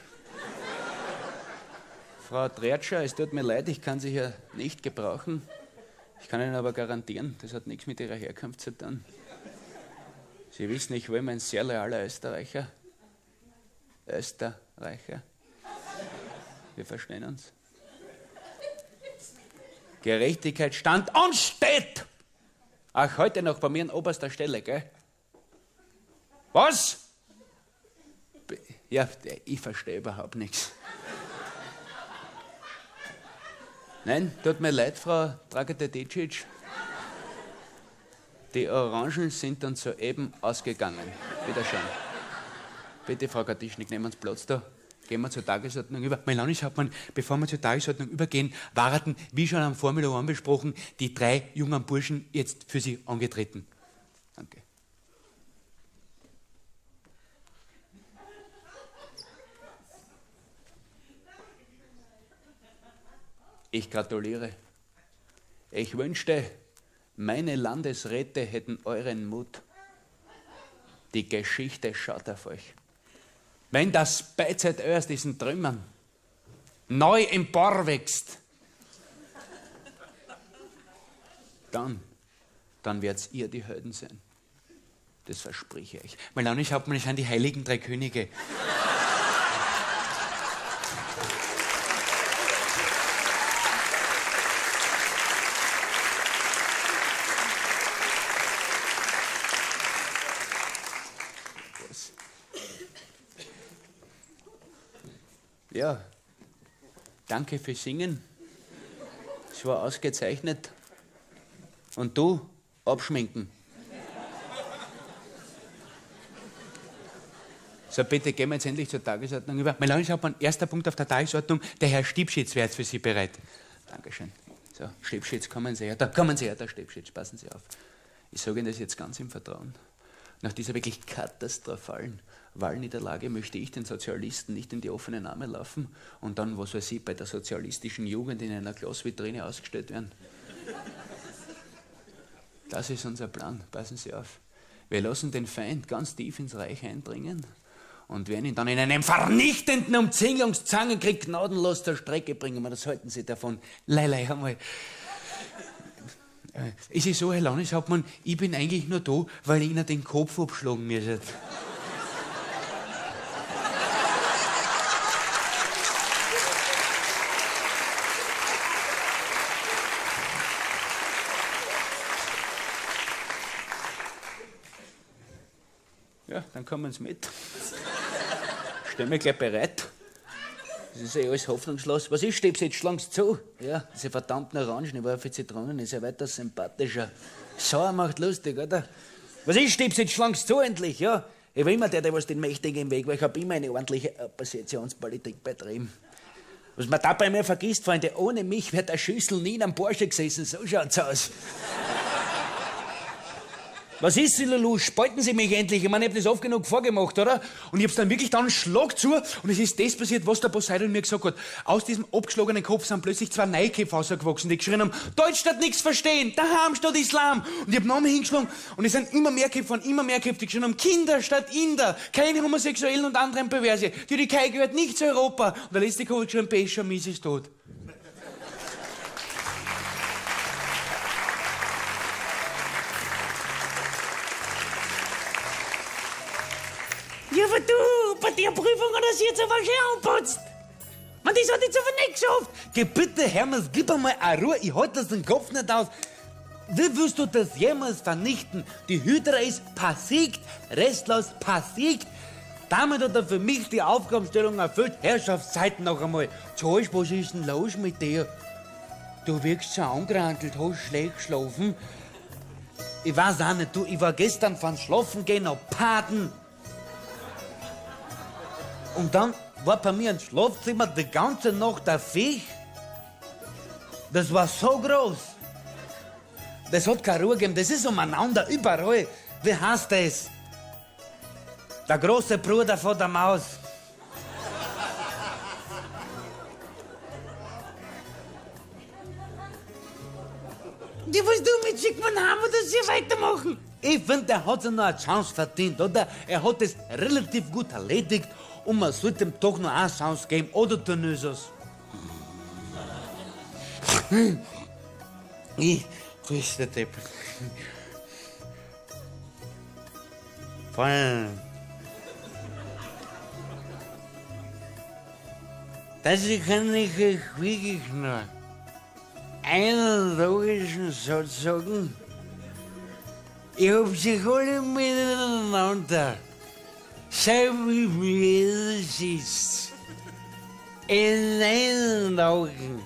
Frau Tretscher, es tut mir leid, ich kann Sie hier nicht gebrauchen. Ich kann Ihnen aber garantieren, das hat nichts mit Ihrer Herkunft zu tun. Sie wissen, ich bin ein sehr loyaler Österreicher. Österreicher. Wir verstehen uns. Gerechtigkeit stand und steht! Auch heute noch bei mir an oberster Stelle, gell? Was? Ja, ich verstehe überhaupt nichts. Nein, tut mir leid, Frau Dragete-Tecic. Die Orangen sind dann soeben ausgegangen. Bitte schön. Bitte, Frau Gatischnik, nehmen Sie Platz da. Gehen wir zur Tagesordnung über. Mein Landeshauptmann, bevor wir zur Tagesordnung übergehen, warten, wie schon am Formel eins besprochen, die drei jungen Burschen jetzt für Sie angetreten. Danke. Ich gratuliere. Ich wünschte, meine Landesräte hätten euren Mut. Die Geschichte schaut auf euch. Wenn das B Z Ö aus diesen Trümmern neu emporwächst, dann, dann werdet ihr die Helden sein. Das verspreche ich. Mein Landeshauptmann, es sind die heiligen drei Könige. Ja, danke fürs Singen. Es war ausgezeichnet. Und du, abschminken. So, bitte gehen wir jetzt endlich zur Tagesordnung über. Mein Landeshauptmann, erster Punkt auf der Tagesordnung, der Herr Stiebschitz wäre jetzt für Sie bereit. Dankeschön. So, Stiebschitz, kommen Sie her. Da kommen Sie her, der Stiebschitz, passen Sie auf. Ich sage Ihnen das jetzt ganz im Vertrauen. Nach dieser wirklich katastrophalen Wahlniederlage möchte ich den Sozialisten nicht in die offenen Arme laufen und dann, was weiß ich, bei der sozialistischen Jugend in einer Glasvitrine ausgestellt werden. Das ist unser Plan, passen Sie auf. Wir lassen den Feind ganz tief ins Reich eindringen und werden ihn dann in einem vernichtenden Umzingelungszangenkrieg gnadenlos zur Strecke bringen. Das halten Sie davon. Leilei einmal. Es ist so, Herr Landeshauptmann, ich bin eigentlich nur da, weil ich Ihnen den Kopf abschlagen müsste. Ja, dann kommen Sie mit. Stell mich gleich bereit. Das ist eh alles hoffnungslos. Was ist, Stiebs, jetzt schlagen Sie zu? Ja, diese verdammten Orangen, ich war für Zitronen, ist ja weitaus sympathischer. Sauer macht lustig, oder? Was ist, Stiebs, jetzt schlagen Sie zu endlich, ja? Ich war immer der, der was den Mächtigen im Weg war. Ich habe immer eine ordentliche Oppositionspolitik betrieben. Was man dabei immer vergisst, Freunde, ohne mich wäre der Schüssel nie in einem Porsche gesessen. So schaut's aus. Was ist, Sie, Lulu? Spalten Sie mich endlich. Ich meine, ich habe das oft genug vorgemacht, oder? Und ich hab's dann wirklich dann einen Schlag zu und es ist das passiert, was der Poseidon mir gesagt hat. Aus diesem abgeschlagenen Kopf sind plötzlich zwei Neuköpfe rausgewachsen, die geschrien haben, Deutsch statt nichts verstehen, daheim statt Islam. Und ich hab Namen hingeschlagen und es sind immer mehr Köpfe und immer mehr Köpfe, die geschrien haben, Kinder statt Inder, keine Homosexuellen und anderen Perverse. Die Türkei gehört nicht zu Europa. Und der letzte Kopf hat geschrien, Pescha, Mies ist tot. Ja, aber du, bei der Prüfung hat er sich jetzt aber schön anputzt. Man, das hat jetzt aber nicht geschafft. Geh bitte, Hermes, gib einmal eine Ruhe, ich halte das den Kopf nicht aus. Wie willst du das jemals vernichten? Die Hydra ist passiegt, restlos passiegt. Damit hat er für mich die Aufgabenstellung erfüllt. Herrschaftszeiten noch einmal. Joyce, was ist denn los mit dir? Du wirkst so angerantelt, hast schlecht geschlafen. Ich weiß auch nicht, du, ich war gestern von Schlafen gehen auf Paden. Und dann war bei mir im Schlafzimmer die ganze Nacht ein Viech. Das war so groß. Das hat keine Ruhe gegeben, das ist umeinander, überall. Wie heißt das? Der große Bruder von der Maus. Die willst du mit Schickmann haben oder sie weitermachen? Ich finde, er hat sich noch eine Chance verdient, oder? Er hat es relativ gut erledigt und man sollte ihm doch noch eine Chance geben, oder, Dionysos? Ich, du bist der Depp. Voll. Das kann ich euch wirklich nur einen logischen Satz sagen. Ich hab sich alle miteinander, so wie mir es ist, in einen Augen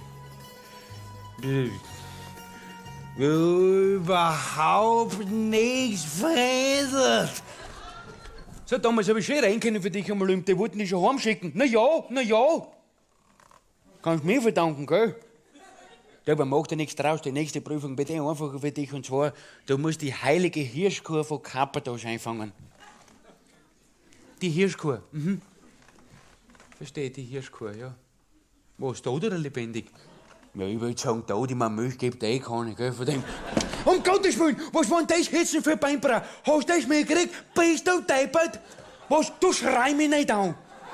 überhaupt nichts verändert. So, damals hab ich schon rein können für dich einmal, die wollten dich schon heimschicken. Na ja, na ja. Kannst mir verdanken, gell? Ja, aber mach dir nichts draus, die nächste Prüfung bitte einfacher für dich. Und zwar, du musst die heilige Hirschkuh von Kappadosch einfangen. Die Hirschkuh, mhm. Verstehe, die Hirschkuh, ja. Was, tot oder lebendig? Ja, ich würde sagen, tot, ich meine, Milch gibt eh keine, gell, von dem. Um Gottes Willen, was war denn das Hitzen für Beinbra? Hast du das mitgekriegt? Bist du deppert? Was, du schrei mich nicht an.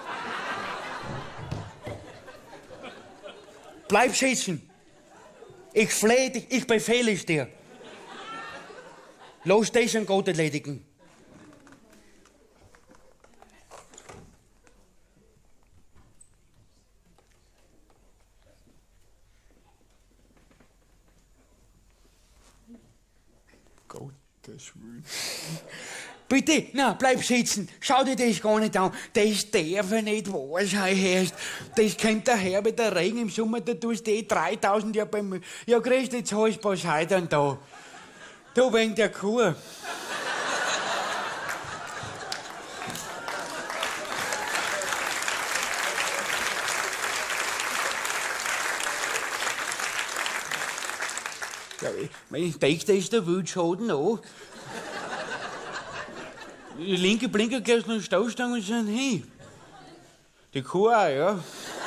Bleib sitzen. Ich flehe dich, ich befehle es dir. Los, das und Gott erledigen. Gottes Willen. Bitte, na, bleib sitzen. Schau dir das gar nicht an. Das darf ja nicht wahr sein, Herrst. Das kommt daher mit der Regen im Sommer, da tust du eh dreitausend Jahre beim Müll. Ja, grüß dich, jetzt hast du Poseidon da. Du wegen der Kuh. Ja, ich denke, das ist der Wildschaden auch. Die linke Blinker gehst noch Stoßstangen und sind hin. Die Kuh auch, ja.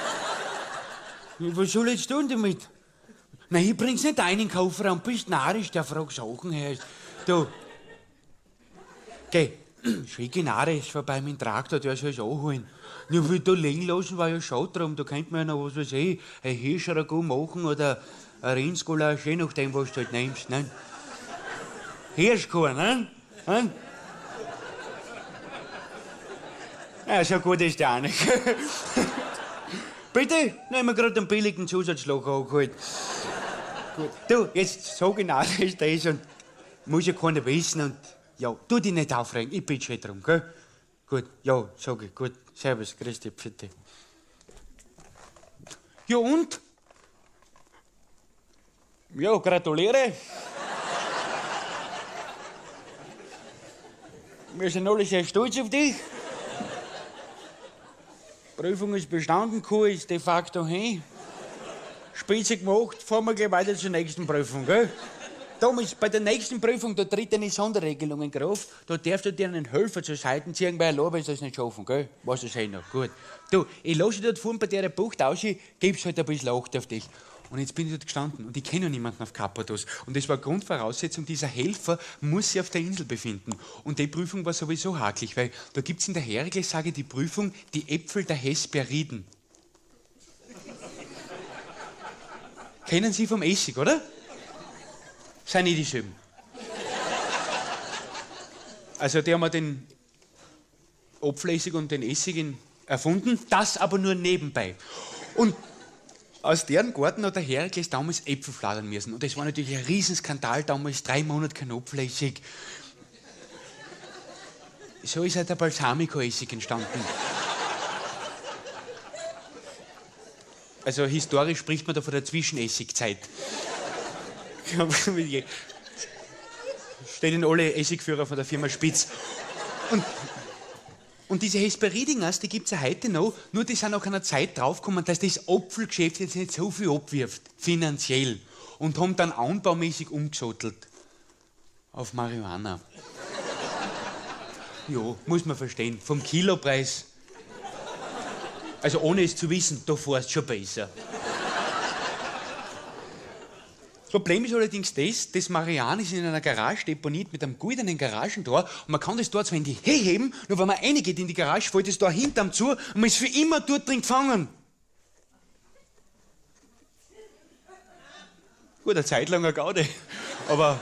Was soll ich jetzt tun damit? Nein, ich bring's nicht ein in den Kofferraum, bist narrisch, der fragt Sachen her. Du. Geh, schicke Nare ist vorbei mit dem Traktor, der soll es anholen. Nur will da liegen lassen, war ja schade drum, da könnte man ja noch, was weiß ich, ein Hirschragout machen oder ein Rindsgulasch, je nachdem, was du halt nimmst, ne? Hirschkuh, ne? ne? Ja, so gut ist der auch nicht. Bitte? Nehmen wir gerade einen billigen Zusatzschlag angeholt. Gut. Du, jetzt sag genau, das ist das und muss ja keiner wissen und ja, tu dich nicht aufregen, ich bitte schon drum, gell? Gut, ja, sag ich, gut. Servus, grüß dich, bitte. Ja und? Ja, gratuliere. Wir sind alle sehr stolz auf dich. Prüfung ist bestanden, Kuh ist de facto hin. Spitze gemacht, fahren wir gleich weiter zur nächsten Prüfung, gell? Thomas, bei der nächsten Prüfung, da tritt eine Sonderregelung in Kraft. Da darfst du dir einen Helfer zur Seite ziehen, weil allein willst du das nicht schaffen, gell? Weißt du das eh noch? Gut. Du, ich lasse dich dort vorne bei der Bucht aus, gib's halt ein bisschen Acht auf dich. Und jetzt bin ich dort gestanden und ich kenne noch niemanden auf Kappadosch. Und das war Grundvoraussetzung, dieser Helfer muss sich auf der Insel befinden. Und die Prüfung war sowieso hakelig, weil da gibt es in der Herigles-Sage die Prüfung, die Äpfel der Hesperiden. Kennen Sie vom Essig, oder? Sind nicht dieselben. Also die haben den Apfelessig und den Essig erfunden, das aber nur nebenbei. Und aus deren Garten hat der Herkules damals Äpfel fladern müssen. Und das war natürlich ein Riesenskandal, damals drei Monate kein Apfelessig. So ist halt der Balsamico-Essig entstanden. Also historisch spricht man da von der Zwischenessigzeit. Steht in alle Essigführer von der Firma Spitz. Und, und diese Hesperidingers, die gibt's ja heute noch, nur die sind nach einer Zeit draufgekommen, dass das Apfelgeschäft jetzt nicht so viel abwirft, finanziell. Und haben dann anbaumäßig umgesattelt. Auf Marihuana. Ja, muss man verstehen. Vom Kilopreis. Also ohne es zu wissen, da fährst du schon besser. Das Problem ist allerdings das, das Marihuana ist in einer Garage deponiert mit einem goldenen Garagentor und man kann das dort zwar in die Höhe heben, nur wenn man reingeht in die Garage, fällt das da hinterm zu und man ist für immer dort drin gefangen. Gut, eine Zeit lang eine Gaude, aber...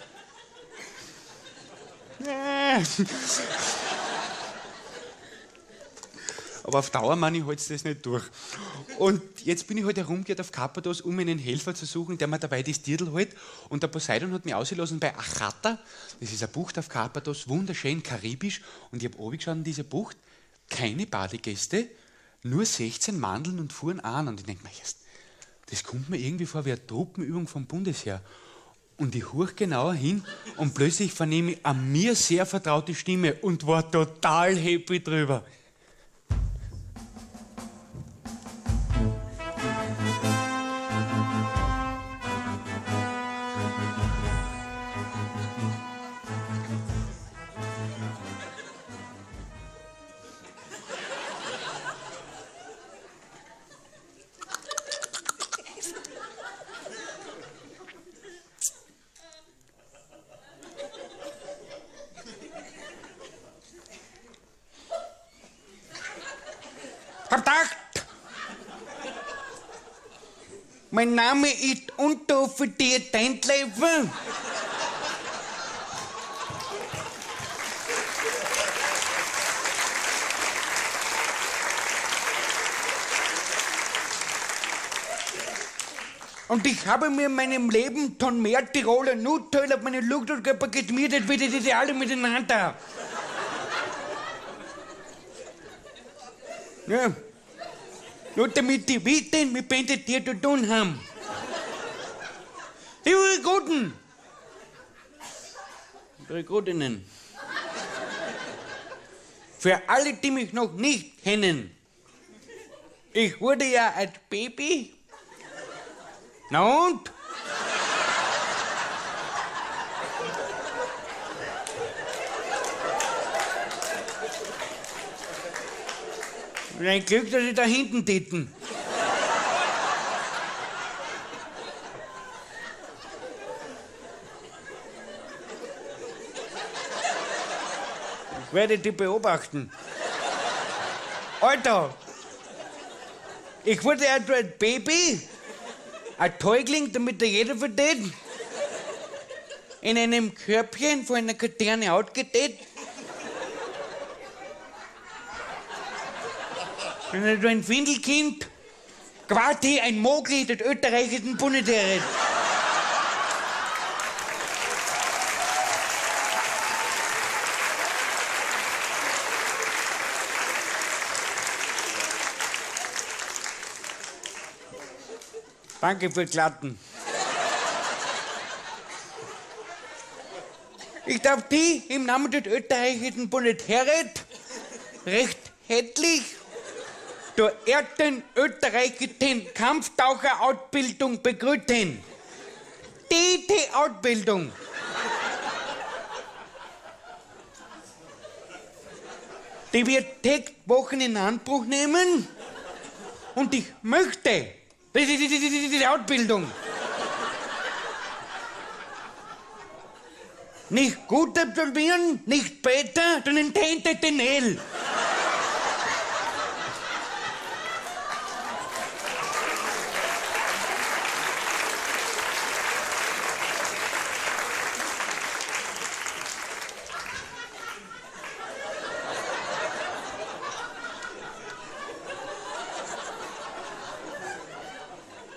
Aber auf Dauer, Mann, ich halte das nicht durch. Und jetzt bin ich halt herumgehört auf Karpathos, um einen Helfer zu suchen, der mir dabei das Dirndl hält. Und der Poseidon hat mich ausgelassen bei Achata. Das ist eine Bucht auf Karpathos, wunderschön karibisch. Und ich habe runtergeschaut in diese Bucht, keine Badegäste, nur sechzehn Mandeln und fuhren an. Und ich denke mir, das kommt mir irgendwie vor wie eine Truppenübung vom Bundesheer. Und ich horch genauer hin und plötzlich vernehme ich eine mir sehr vertraute Stimme und war total happy drüber. Verdacht! Mein Name ist Unteroffizier Tentleifer. Und ich habe mir in meinem Leben schon mehr Tiroler Nussöl auf meine Luxuskörper geschmiedet, wie die alle miteinander. Ja. Nur damit die wissen, mit wem sie dir zu tun haben. Die Rekruten. Rekrutinnen. Für alle, die mich noch nicht kennen. Ich wurde ja als Baby. Na und? Ein Glück, dass ich da hinten täten. Ich werde die beobachten. Alter, ich wurde also als Baby, ein Täugling, damit er jeder versteht, in einem Körbchen von einer Katerne ausgedehnt. Also ein Findelkind, quasi ein Mogli des österreichischen Bundesheeres. Danke für Glatten. Ich darf die im Namen des österreichischen Bundesheeres recht herzlich zur ersten österreichischen Kampftaucherausbildung begrüßen. Diese Ausbildung die wird sechs Wochen in Anspruch nehmen und ich möchte diese Ausbildung nicht gut absolvieren, nicht später, sondern sensationell.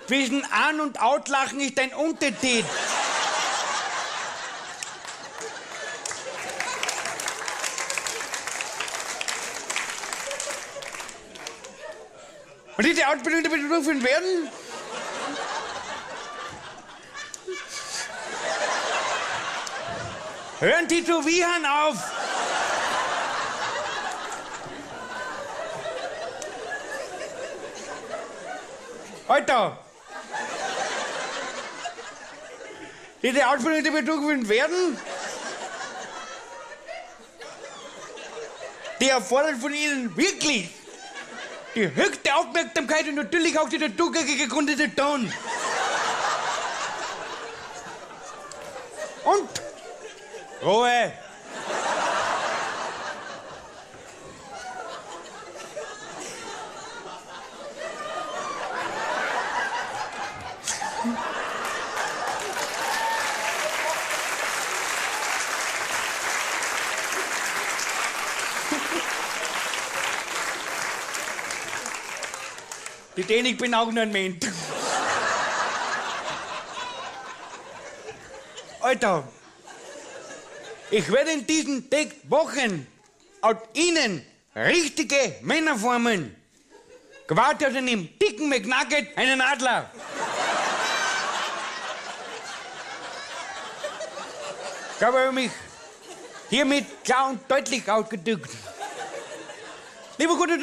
Zwischen An- und Outlachen ist ein Unterschied. Und diese Ausbildung, die wir durchführen werden, hören die zu wiehern auf. Alter! Diese Ausbildung, die wir durchführen werden, die erfordert von Ihnen wirklich die höchste Aufmerksamkeit und natürlich auch die dazugehörige gegründete Ton. Und Ruhe! Die Däne, ich bin auch nur ein Mensch. Alter, ich werde in diesen sechs Wochen aus Ihnen richtige Männer formen. Quasi aus einem dicken McNugget einen Adler. Ich habe mich hiermit klar und deutlich ausgedrückt. Lieber Kunde,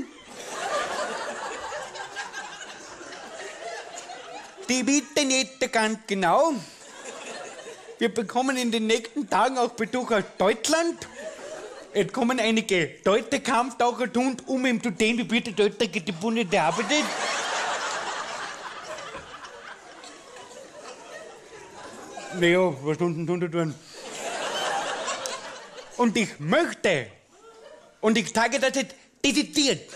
die wissen jetzt ganz genau, wir bekommen in den nächsten Tagen auch Besuch aus Deutschland. Es kommen einige deutsche Kampftaucher zu uns, um ihm zu sehen, wie wird die deutsche Bundeswehr arbeitet. Naja, was unten drunter tun? Und ich möchte, und ich sage das jetzt dezidiert,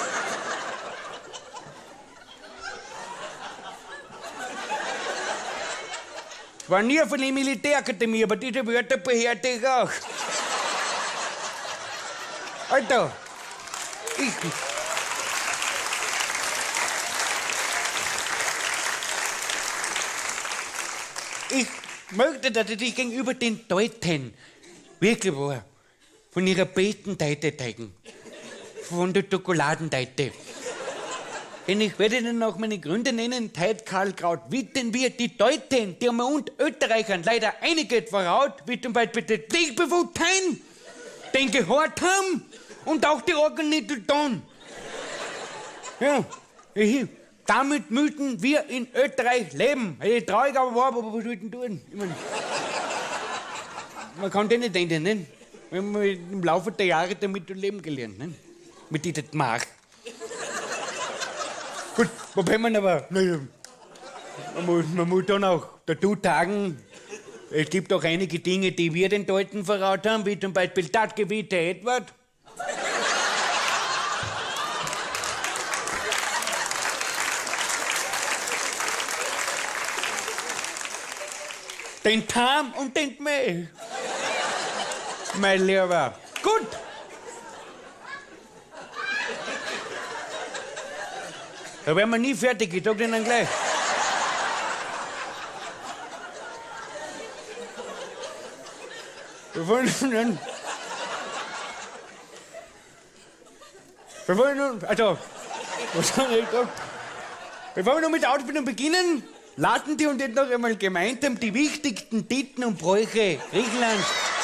ich war nie auf einer Militärakademie, aber diese Wörter beherrsche ich auch. Alter, ich... Ich möchte, dass Sie sich gegenüber den Deutschen wirklich wahr von ihrer besten Seite zeigen. Von der Schokoladenseite. Denn ich werde Ihnen auch meine Gründe nennen, Teit Karl Kraut. Wissen wir, die Deutschen, die haben uns Österreichern leider einiges voraus, wie zum Beispiel das Pflichtbewusstsein, den Gehorsam und auch die Organisation. Ja, ich, damit müssen wir in Österreich leben. Es ist traurig, aber wahr, aber was soll ich denn tun? Ich mein, man kann das nicht ändern, ne? Wir haben im Laufe der Jahre damit leben gelernt, ne? Mit dieser Macht. Gut, wobei man aber, naja, man muss, man muss dann auch dazu sagen, es gibt auch einige Dinge, die wir den Deutschen voraus haben, wie zum Beispiel das Gebiet der Edward. Den Tam und den Mäh. Mein Lieber. Gut. Da werden wir nie fertig, ich sag Ihnen gleich. Wir wollen nun... Wir wollen nun... Also... Was soll ich sagen? Wir wollen nun mit der Ausbildung beginnen. Lassen Sie uns jetzt noch einmal gemeinsam die wichtigsten Sitten und Bräuche Griechenlands...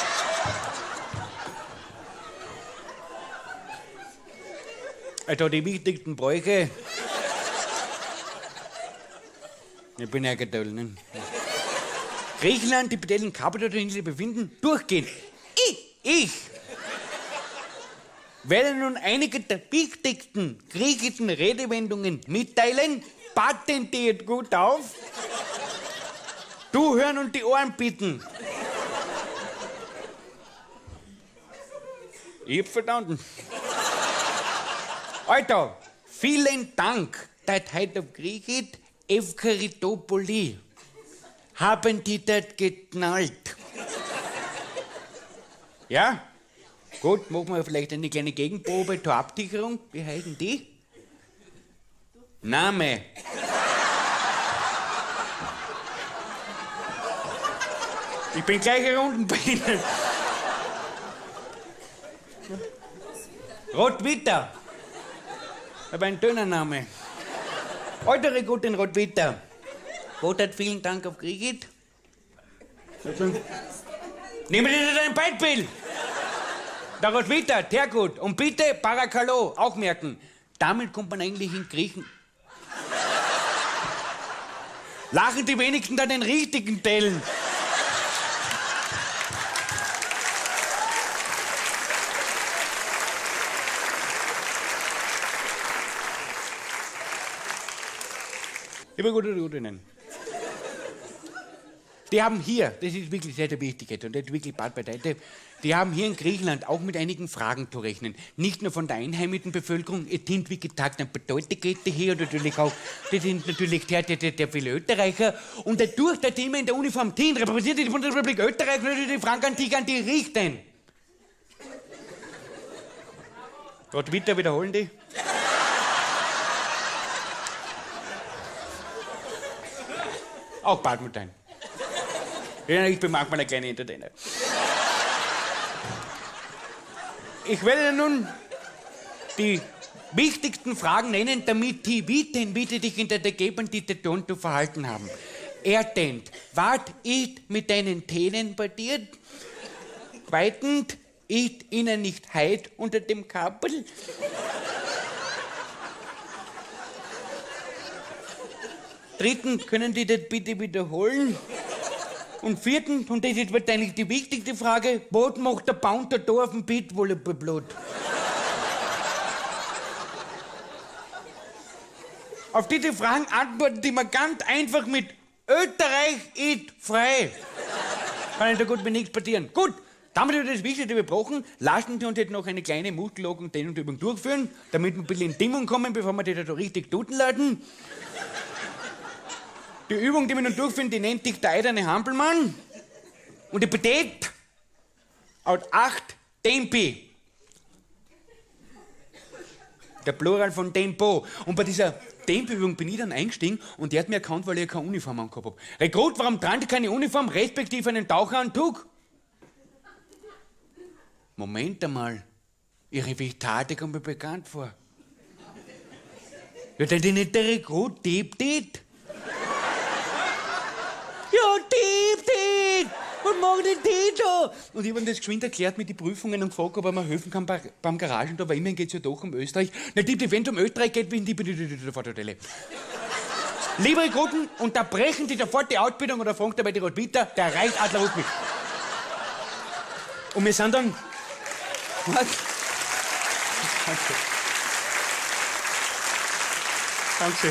Also die wichtigsten Bräuche... Ich bin ja geduldig, ne? Griechenland, die Bordellen Capitol sich befinden, durchgehen. Ich, ich werde nun einige der wichtigsten griechischen Redewendungen mitteilen. Passen die jetzt gut auf. Zuhören und die Ohren bieten. Ich hab verstanden. Alter, vielen Dank, dass heute auf Griechisch Evkaritopoli. Haben die das geknallt? Ja? Gut, machen wir vielleicht eine kleine Gegenprobe zur Absicherung. Wie heißen die? Name. Ich bin gleich hier unten bei Ihnen. Rotwitter. Aber ein dünner Name. Äußere gut den Rotwitter. Gotthard, vielen Dank auf Kriegit. Nehmen Sie das ein Beispiel. Der Rotwitter, der gut. Und bitte Parakalo, auch merken. Damit kommt man eigentlich in Griechen. Lachen die wenigsten an den richtigen Tellen. Immer gute Gutinnen. Die haben hier, das ist wirklich sehr, sehr wichtig jetzt und das ist wirklich bald beiseite, die haben hier in Griechenland auch mit einigen Fragen zu rechnen. Nicht nur von der einheimischen Bevölkerung, es sind wie gesagt ein Bedeutungsgäste hier und natürlich auch, das sind natürlich der, der, der viele Österreicher und dadurch, dass die immer in der Uniform sind, repräsentiert die Bundesrepublik Österreich und die Frankantik an die richten. Gott, bitte wiederholen die. Auch Badmutein. Ja, ich bin manchmal ein kleiner Entertainer. Ich werde nun die wichtigsten Fragen nennen, damit die Witen, wie sie dich in der gegebenen Situation zu verhalten haben. Erstens, was ist mit deinen Zähnen passiert? Zweitens, ist ihnen nicht heiß unter dem Kabel? Drittens, können Sie das bitte wiederholen? Und viertens, und das ist wahrscheinlich die wichtigste Frage, was macht der Bouncer da auf dem Beachvolleyballplatz? Auf diese Fragen antworten die mir ganz einfach mit Österreich ist frei. Kann ich da gut mit nichts passieren. Gut, damit haben wir das Wichtigste besprochen. Lassen Sie uns jetzt noch eine kleine Muskel- und Dehnungsübung durchführen, damit wir ein bisschen in Stimmung kommen, bevor wir das so richtig tuten lassen. Die Übung, die wir nun durchführen, die nennt sich der eiserne Hampelmann. Und die besteht aus acht Tempi. Der Plural von Tempo. Und bei dieser Tempo-Übung bin ich dann eingestiegen und der hat mir erkannt, weil ich keine Uniform angehabt habe. Rekrut, warum tragen die keine Uniform, respektive einen Taucheranzug? Moment einmal. Ihre Visage kommt mir bekannt vor. Ja, denn die nicht der Rekrut, Deep Deep. Ja, Deep, Deep! Was macht denn die da? Und ich habe ihm das geschwind erklärt mit den Prüfungen und gefragt, ob er mir helfen kann bei, beim Garagen, weil immerhin geht es ja doch um Österreich. Na, Deep, Deep, wenn es um Österreich geht, bin ich die Vorteile. Liebe Rekruten, unterbrechen Sie sofort die Ausbildung oder fragen dabei die Rotwitter, der reicht Adler Rückweg. Und wir sind dann... Was? Danke. Danke.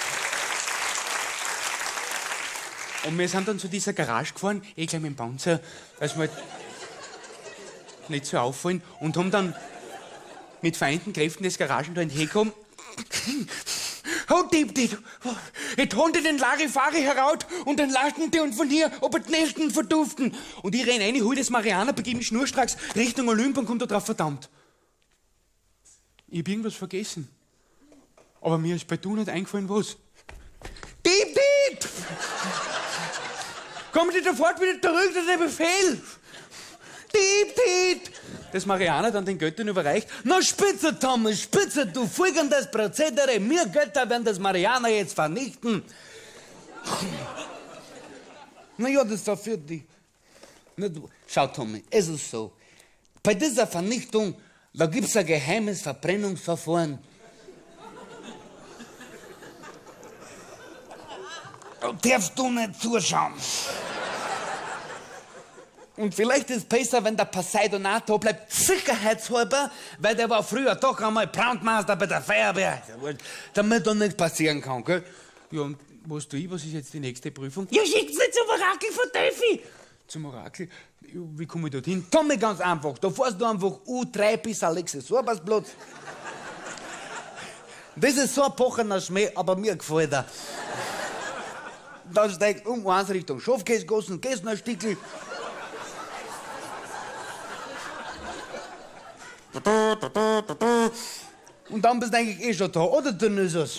Und wir sind dann zu dieser Garage gefahren, eh gleich mit dem Bouncer, dass wir nicht so auffallen, und haben dann mit vereinten Kräften das Garagen da entgegengekommen. Oh, Deep, Deep, jetzt holen die den Larifari heraus und dann lassen die uns von hier ob die Nächten verduften. Und ich renn rein, hol das Marianer, begib mich schnurstracks Richtung Olymp und komm da drauf, verdammt. Ich hab irgendwas vergessen. Aber mir ist bei du nicht eingefallen, was. Deep, Deep! Kommen Sie sofort wieder zurück, das ist der Befehl! Deep, Deep! Das Marianer dann den Göttern überreicht. Na spitze, Thomas, spitze, du folgendes Prozedere. Wir Götter werden das Marianer jetzt vernichten. Na ja, das ist doch für die... Na, du, schau, Tommy, es ist so. Bei dieser Vernichtung, da gibt's ein geheimes Verbrennungsverfahren. Da darfst du nicht zuschauen. Und vielleicht ist es besser, wenn der Poseidon auch da bleibt, sicherheitshalber, weil der war früher doch einmal Brandmaster bei der Feuerwehr. Damit da nichts passieren kann, gell? Ja, und was tue ich? Was ist jetzt die nächste Prüfung? Ja, schickt's nicht zum Orakel von Delphi. Zum Orakel? Wie komme ich dorthin? Tommy, ganz einfach. Da fährst du einfach U drei bis Alexis Sorbersplatz. Das ist so ein pochener Schmäh, aber mir gefällt er. Dann steigst du um eins Richtung Schafkäsegossen, gehst noch ein Stückchen. Und dann bist du eigentlich eh schon da, oder dünn ist es?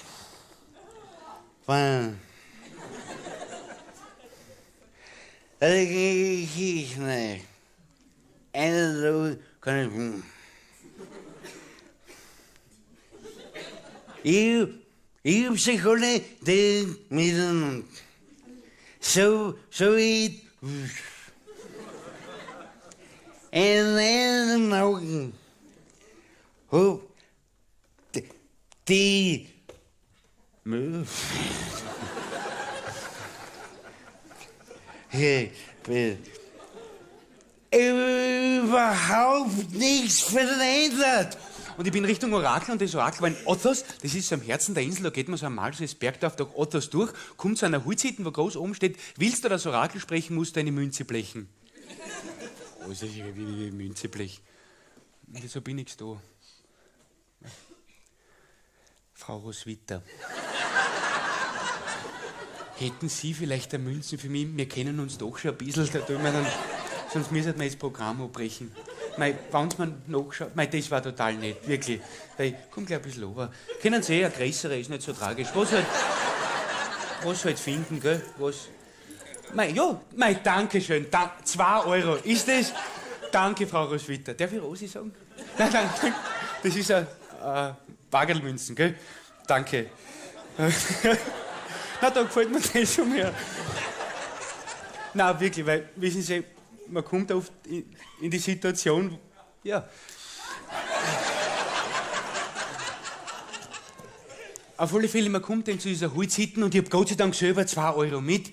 Also ich, ich, nein. Eine Droge kann ich... Ich, ich hab sich alle den miteinander. So, so ich... In einen Augen hab die... die überhaupt nichts verändert. Und ich bin Richtung Orakel und das Orakel war in Othos, das ist so am Herzen der Insel, da geht man so einmal so das Bergdorf durch Othos durch, kommt zu einer Holzhütte, wo groß oben steht, willst du das Orakel sprechen, musst du eine Münze blechen. Oh, ist das wie eine Münze blech. Und so bin ich da. Frau Roswitha. Hätten Sie vielleicht eine Münze für mich? Wir kennen uns doch schon ein bisschen, da tun wir dann, sonst müssen wir das Programm abbrechen. Mei, wenn man nachschaut, mei, das war total nett, wirklich. Weil, komm gleich ein bisschen runter. Können Sie eh, ein größerer ist nicht so tragisch. Was halt, was halt finden, gell? Was? Mei, ja, mei, danke schön. Da, zwei Euro. Ist das? Danke, Frau Roswitha. Darf ich Rosi sagen? Nein, nein, das ist ein äh, Bagelmünzen, gell? Danke. Na, da gefällt mir das schon mehr. Nein, wirklich, weil, wissen Sie, man kommt oft in, in die Situation, ja. Auf alle Fälle, man kommt dann zu dieser Holzhütte und ich hab Gott sei Dank selber zwei Euro mit.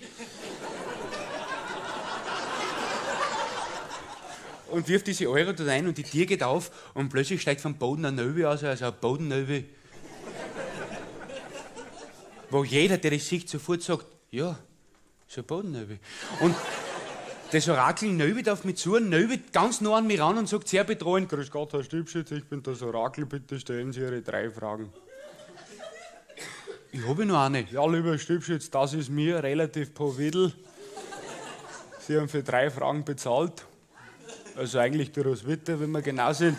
Und wirft diese Euro da rein und die Tür geht auf und plötzlich steigt vom Boden eine Nöwe aus, also eine Bodennöwe. Wo jeder, der das sieht, sofort sagt, ja, so eine Bodennöwe. Und das Orakel Nöwe darf mich zu, Nöwe ganz nah an mich ran und sagt sehr bedrohend, Grüß Gott, Herr Stiebschütz, ich bin das Orakel, bitte stellen Sie Ihre drei Fragen. Ich habe noch eine. Ja, lieber Stiebschütz, das ist mir relativ povidel. Sie haben für drei Fragen bezahlt. Also eigentlich die Roswitha, wenn wir genau sind.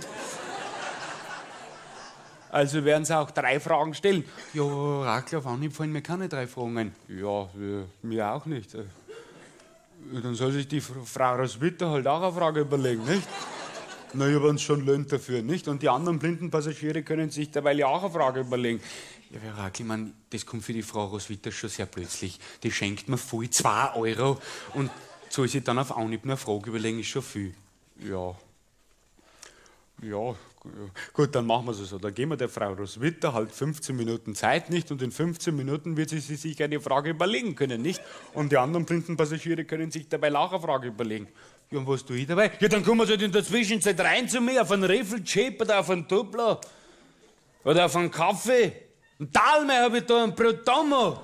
Also werden Sie auch drei Fragen stellen. Ja, Orakel, auf Anhieb fallen mir keine drei Fragen ein. Ja, wir, mir auch nicht. Dann soll sich die Frau Roswitha halt auch eine Frage überlegen, nicht? Na, ja, wenn es schon lohnt dafür, nicht? Und die anderen blinden Passagiere können sich derweil ja auch eine Frage überlegen. Ja, Herr Orakel, ich mein, das kommt für die Frau Roswitha schon sehr plötzlich. Die schenkt mir voll zwei Euro und soll sich dann auf Anhieb nur eine Frage überlegen, ist schon viel. Ja. Ja, gut, dann machen wir es so. Dann geben wir der Frau Roswitha halt fünfzehn Minuten Zeit, nicht? Und in fünfzehn Minuten wird sie sich eine Frage überlegen können, nicht? Und die anderen blinden Passagiere können sich dabei auch eine Frage überlegen. Ja, und was tue ich dabei? Ja, dann kommen wir halt in der Zwischenzeit rein zu mir, auf einen Reffelchip oder auf einen Tupler. Oder auf einen Kaffee. Einen Talmey habe ich da, einen Protomo.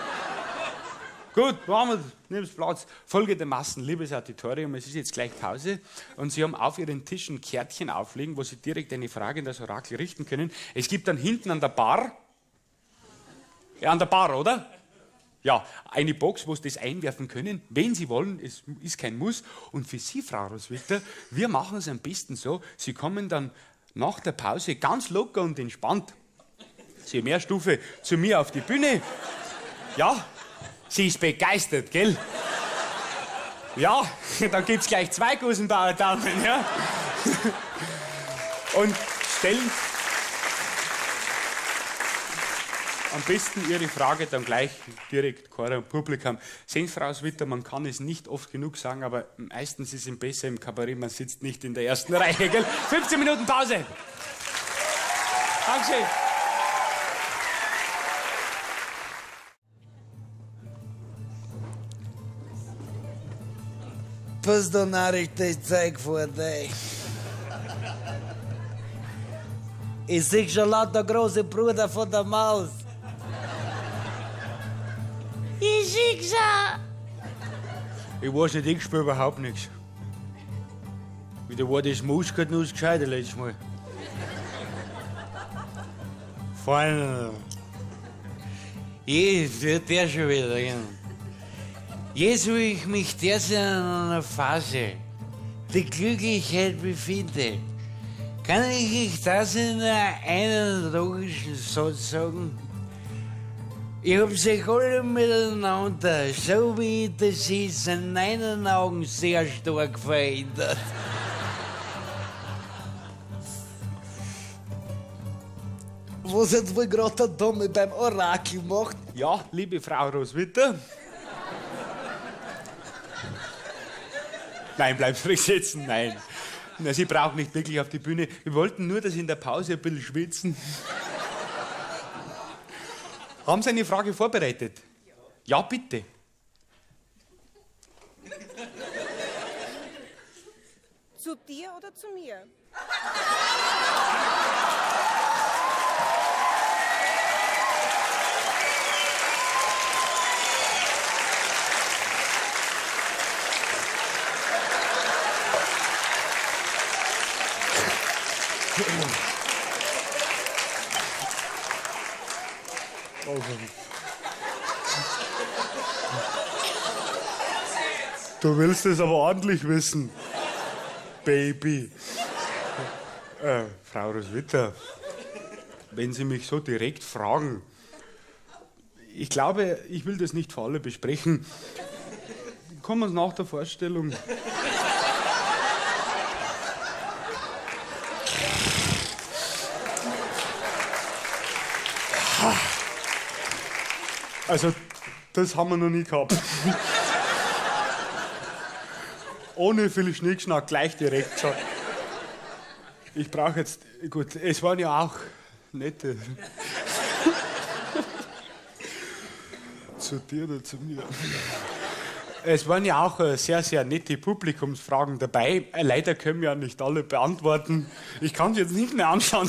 Gut, machen wir das. Nimm's Platz. Folgendermaßen, liebes Auditorium, es ist jetzt gleich Pause und Sie haben auf Ihren Tischen Kärtchen auflegen, wo Sie direkt eine Frage in das Orakel richten können. Es gibt dann hinten an der Bar, ja, an der Bar, oder? Ja, eine Box, wo Sie das einwerfen können, wenn Sie wollen, es ist kein Muss. Und für Sie, Frau Roswitha, wir machen es am besten so, Sie kommen dann nach der Pause ganz locker und entspannt, Sie Mehrstufe, zu mir auf die Bühne. Ja, sie ist begeistert, gell? Ja, dann gibt's gleich zwei Gusenbauer-Damen, ja? Und stellen am besten Ihre Frage dann gleich direkt Chor und Publikum. Sehen Sie, Frau Roswitha, man kann es nicht oft genug sagen, aber meistens ist es besser im Kabarett, man sitzt nicht in der ersten Reihe, gell? fünfzehn Minuten Pause. Dankeschön. Was da narrisch das Zeug vor dir? Ich seh schon lauter große Bruder von der Maus. Ich seh schon. Ich weiß nicht, ich spür überhaupt nichts. Wieder war das Muskatnuss gescheiter letztes Mal. Fein. Jetzt wird der schon wieder gehen. Jetzt, wo ich mich derzeit in einer Phase der Glücklichkeit befinde, kann ich das in einem logischen Satz sagen? Ich hab sich alle miteinander, so wie das ist, in meinen Augen sehr stark verändert. Was hat wohl gerade der Dame beim Orakel gemacht? Ja, liebe Frau Roswitha. Nein, bleib ruhig sitzen, nein. Na, Sie brauchen nicht wirklich auf die Bühne. Wir wollten nur, dass Sie in der Pause ein bisschen schwitzen. Haben Sie eine Frage vorbereitet? Ja. Ja, bitte. Zu dir oder zu mir? Du willst es aber ordentlich wissen, Baby. Äh, Frau Roswitha, wenn Sie mich so direkt fragen, ich glaube, ich will das nicht für alle besprechen. Kommen wir nach der Vorstellung. Also, das haben wir noch nie gehabt. Ohne viel Schnickschnack, gleich direkt schon. Ich brauche jetzt, gut, es waren ja auch nette. Zu dir oder zu mir? Es waren ja auch sehr, sehr nette Publikumsfragen dabei. Leider können wir ja nicht alle beantworten. Ich kann es jetzt nicht mehr anschauen.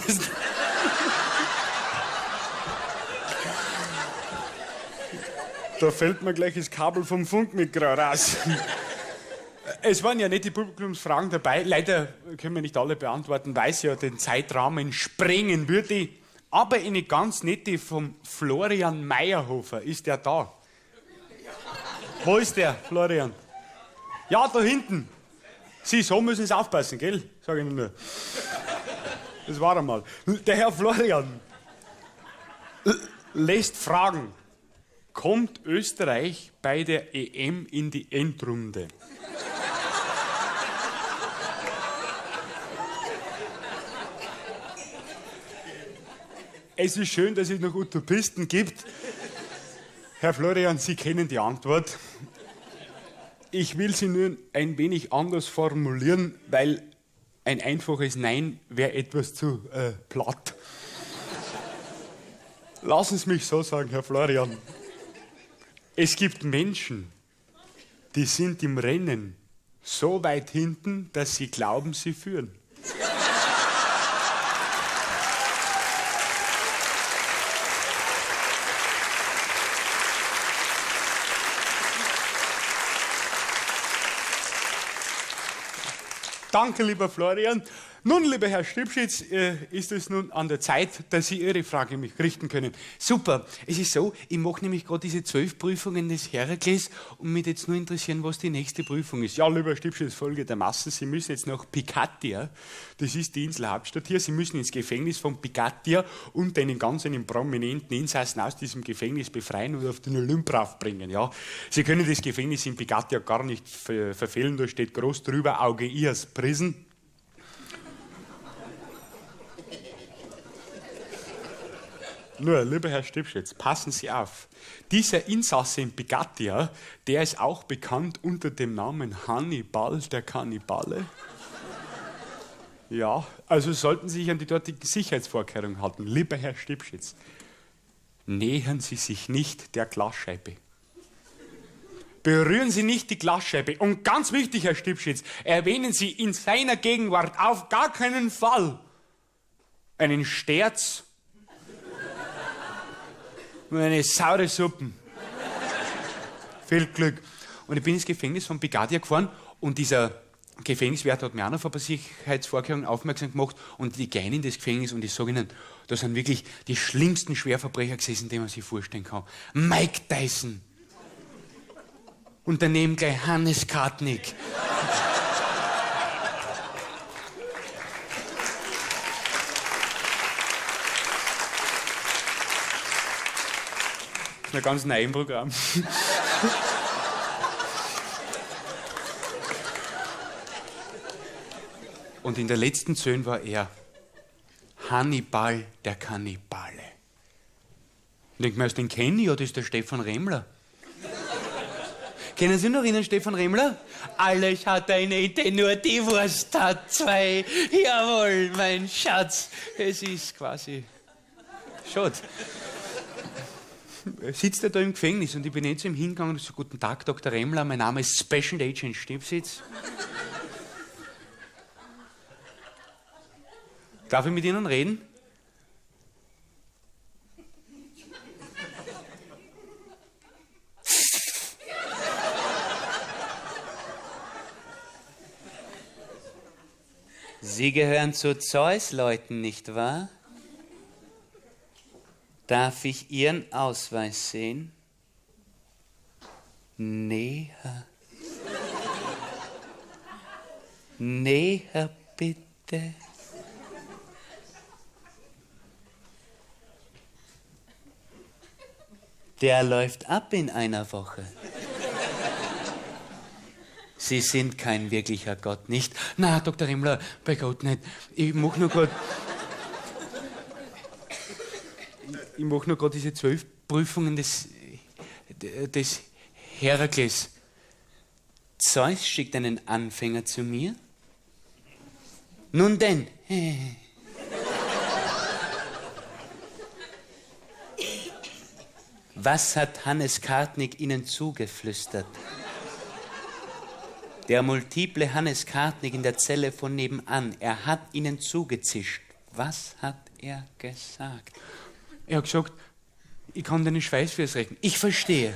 Da fällt mir gleich das Kabel vom Funkmikro raus. Es waren ja nicht die Publikumsfragen dabei. Leider können wir nicht alle beantworten, weil es ja den Zeitrahmen sprengen würde. Aber eine ganz nette vom Florian Meyerhofer. Ist der da? Wo ist der, Florian? Ja, da hinten. Sie, so müssen Sie aufpassen, gell? Sag ich nur. Das war einmal. Der Herr Florian lässt fragen. Kommt Österreich bei der E M in die Endrunde? Es ist schön, dass es noch Utopisten gibt. Herr Florian, Sie kennen die Antwort. Ich will sie nur ein wenig anders formulieren, weil ein einfaches Nein wäre etwas zu äh, platt. Lassen Sie mich so sagen, Herr Florian. Es gibt Menschen, die sind im Rennen so weit hinten, dass sie glauben, sie führen. Danke, lieber Florian. Nun, lieber Herr Stipschitz, äh, ist es nun an der Zeit, dass Sie Ihre Frage mich richten können. Super. Es ist so, ich mache nämlich gerade diese zwölf Prüfungen des Herakles und mich jetzt nur interessieren, was die nächste Prüfung ist. Ja, lieber Stipschitz, folgendermaßen, Sie müssen jetzt nach Picatia, das ist die Inselhauptstadt hier, Sie müssen ins Gefängnis von Picatia und einen ganz einen prominenten Insassen aus diesem Gefängnis befreien und auf den Olymp raufbringen. Ja. Sie können das Gefängnis in Picatia gar nicht ver verfehlen, da steht groß drüber, Augeas Prison. Nur, lieber Herr Stipschitz, passen Sie auf. Dieser Insasse in Picatia, der ist auch bekannt unter dem Namen Hannibal, der Kannibale. Ja, also sollten Sie sich an die dortigen Sicherheitsvorkehrungen halten. Lieber Herr Stipschitz, nähern Sie sich nicht der Glasscheibe. Berühren Sie nicht die Glasscheibe. Und ganz wichtig, Herr Stipschitz, erwähnen Sie in seiner Gegenwart auf gar keinen Fall einen Sterz, nur eine saure Suppe. Viel Glück. Und ich bin ins Gefängnis von Picatia gefahren und dieser Gefängniswärter hat mir auch noch auf Sicherheitsvorkehrungen aufmerksam gemacht und die gehen in das Gefängnis und ich sage Ihnen, da sind wirklich die schlimmsten Schwerverbrecher gesessen, die man sich vorstellen kann. Mike Tyson. Und daneben gleich Hannes Kartnick. Ein ganz neues Programm. Und in der letzten Szene war er Hannibal, der Kannibale. Ich denke mir, den kenne ich, ja, das ist der Stefan Remmler. Kennen Sie noch einen Stefan Remmler? Alles hat eine Idee, nur die Wurst hat zwei. Jawohl, mein Schatz. Es ist quasi... Schade. Sitzt er da im Gefängnis und ich bin nicht zu ihm hingegangen und so, guten Tag, Doktor Remmler, mein Name ist Special Agent Stipsitz. Darf ich mit Ihnen reden? Sie gehören zu Zeus-Leuten, nicht wahr? Darf ich Ihren Ausweis sehen? Näher. Näher, bitte. Der läuft ab in einer Woche. Sie sind kein wirklicher Gott, nicht? Na, Doktor Remmler, bei Gott nicht. Ich mach nur grad... ich mach nur grad diese zwölf Prüfungen des... des Herakles. Zeus schickt einen Anfänger zu mir? Nun denn. Was hat Hannes Kartnick Ihnen zugeflüstert? Der multiple Hannes Kartnick in der Zelle von nebenan. Er hat Ihnen zugezischt. Was hat er gesagt? Er hat gesagt, ich kann deinen Schweißfüß rechnen. Ich verstehe.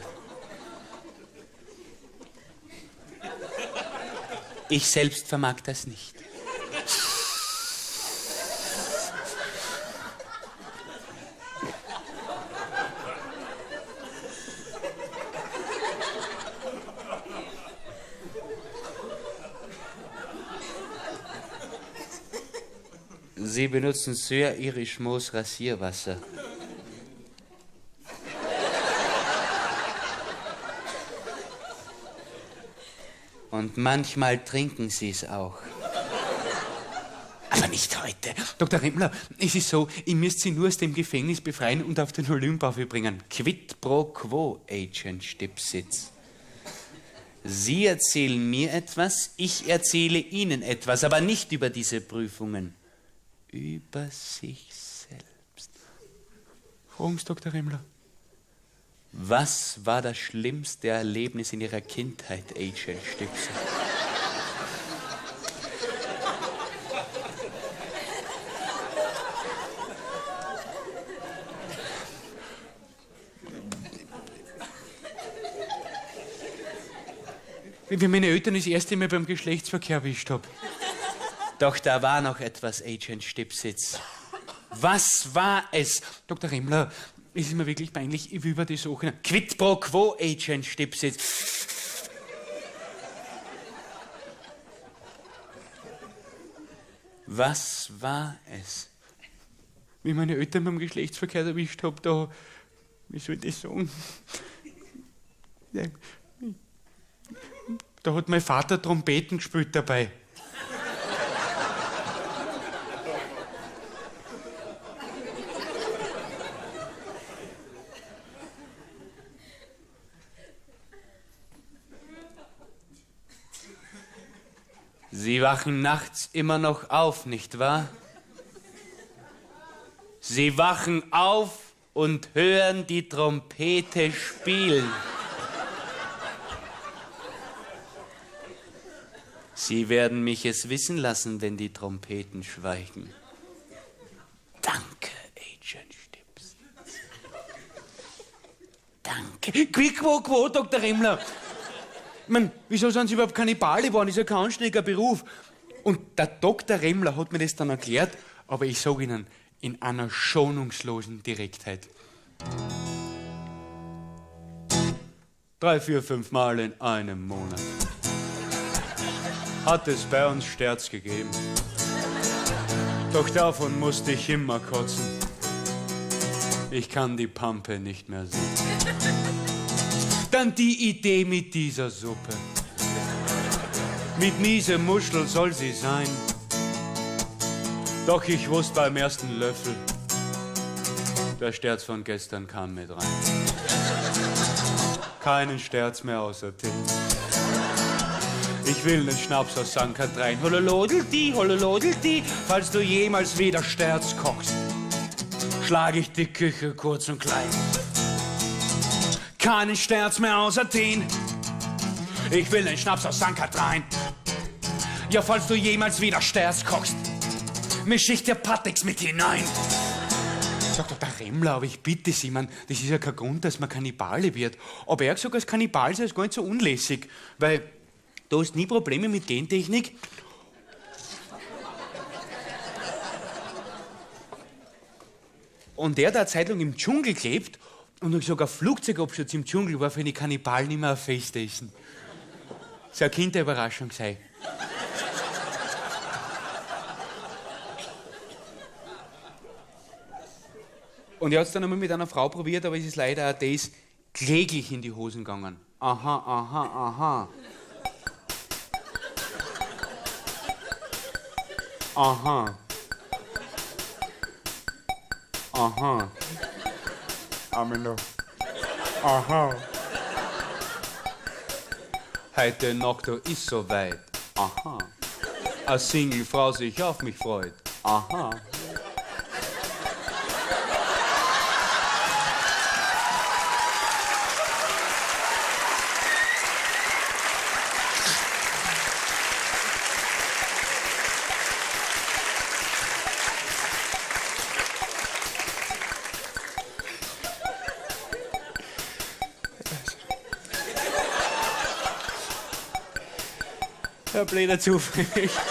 Ich selbst vermag das nicht. Sie benutzen Sir Irish Moos Rasierwasser. Und manchmal trinken Sie es auch. Aber nicht heute. Doktor Remmler, es ist so, ich müsste Sie nur aus dem Gefängnis befreien und auf den Olymp aufbringen. Quid pro quo, Agent Stipsitz. Sie erzählen mir etwas, ich erzähle Ihnen etwas, aber nicht über diese Prüfungen. Über sich selbst. Fragen Sie, Doktor Remmler. Was war das schlimmste Erlebnis in Ihrer Kindheit, Agent Stipsitz? Wie meine Eltern das erste Mal beim Geschlechtsverkehr erwischt haben. Doch da war noch etwas, Agent Stipsitz. Was war es? Doktor Remmler, es ist mir wirklich peinlich, ich will über die Sache... Quid pro quo, Agent Stipsitz. Was war es? Wie meine Eltern beim Geschlechtsverkehr erwischt haben, da... Wie soll ich das sagen? Da hat mein Vater Trompeten gespielt dabei. Sie wachen nachts immer noch auf, nicht wahr? Sie wachen auf und hören die Trompete spielen. Sie werden mich es wissen lassen, wenn die Trompeten schweigen. Danke, Agent Stipsitz. Danke. Quid quo quo, Doktor Remmler. Ich mein, wieso sind Sie überhaupt Kannibale geworden? Das ist ein kein anständiger Beruf. Und der Doktor Remmler hat mir das dann erklärt, aber ich sage Ihnen, in einer schonungslosen Direktheit. Drei, vier, fünf Mal in einem Monat hat es bei uns Sterz gegeben. Doch davon musste ich immer kotzen. Ich kann die Pampe nicht mehr sehen. Dann die Idee mit dieser Suppe. Mit miese Muschel soll sie sein. Doch ich wusste beim ersten Löffel, der Sterz von gestern kam mit rein. Keinen Sterz mehr außer Till. Ich will nen Schnaps aus Sankt Katrin. Hololodelti, hololodelti, falls du jemals wieder Sterz kochst, schlag ich die Küche kurz und klein. Keinen Sterz mehr aus Athen. Ich will nen Schnaps aus Sankt Katrin. Ja, falls du jemals wieder Sterz kochst, misch ich dir Pateks mit hinein. Sagt doch der Remmler, aber ich bitte Sie, man, das ist ja kein Grund, dass man Kannibale wird. Aber er hat gesagt, als Kannibal sei es gar nicht so unlässig, weil du hast nie Probleme mit Gentechnik. Und der, der eine Zeit lang im Dschungel gelebt und sogar Flugzeugabsturz im Dschungel war für eine Kannibalen immer ein Festessen. Das soll eine Kinderüberraschung sein. Und er hat es dann einmal mit einer Frau probiert, aber es ist leider auch das kläglich in die Hosen gegangen. Aha, aha, aha. Aha. Aha. Amino. Aha. Heute Nacht ist so weit. Aha. Eine Single-Frau sich auf mich freut. Aha. Ja, blöder Zufall.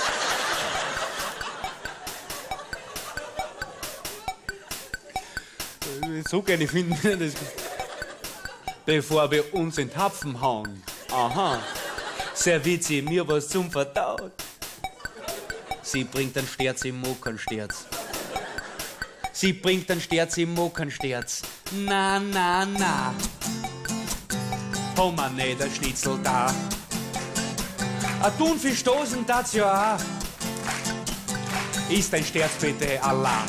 So gerne finden wir das. Bevor wir uns in Tapfen hauen. Aha. Serviert sie mir was zum Verdauen. Sie bringt einen Sterz im Mockernsterz. Sie bringt einen Sterz im Mockernsterz. Na, na, na. Haben wir nicht ein Schnitzel da. A Thunfischdosen, das ja auch. Ist ein Sterz bitte Allah.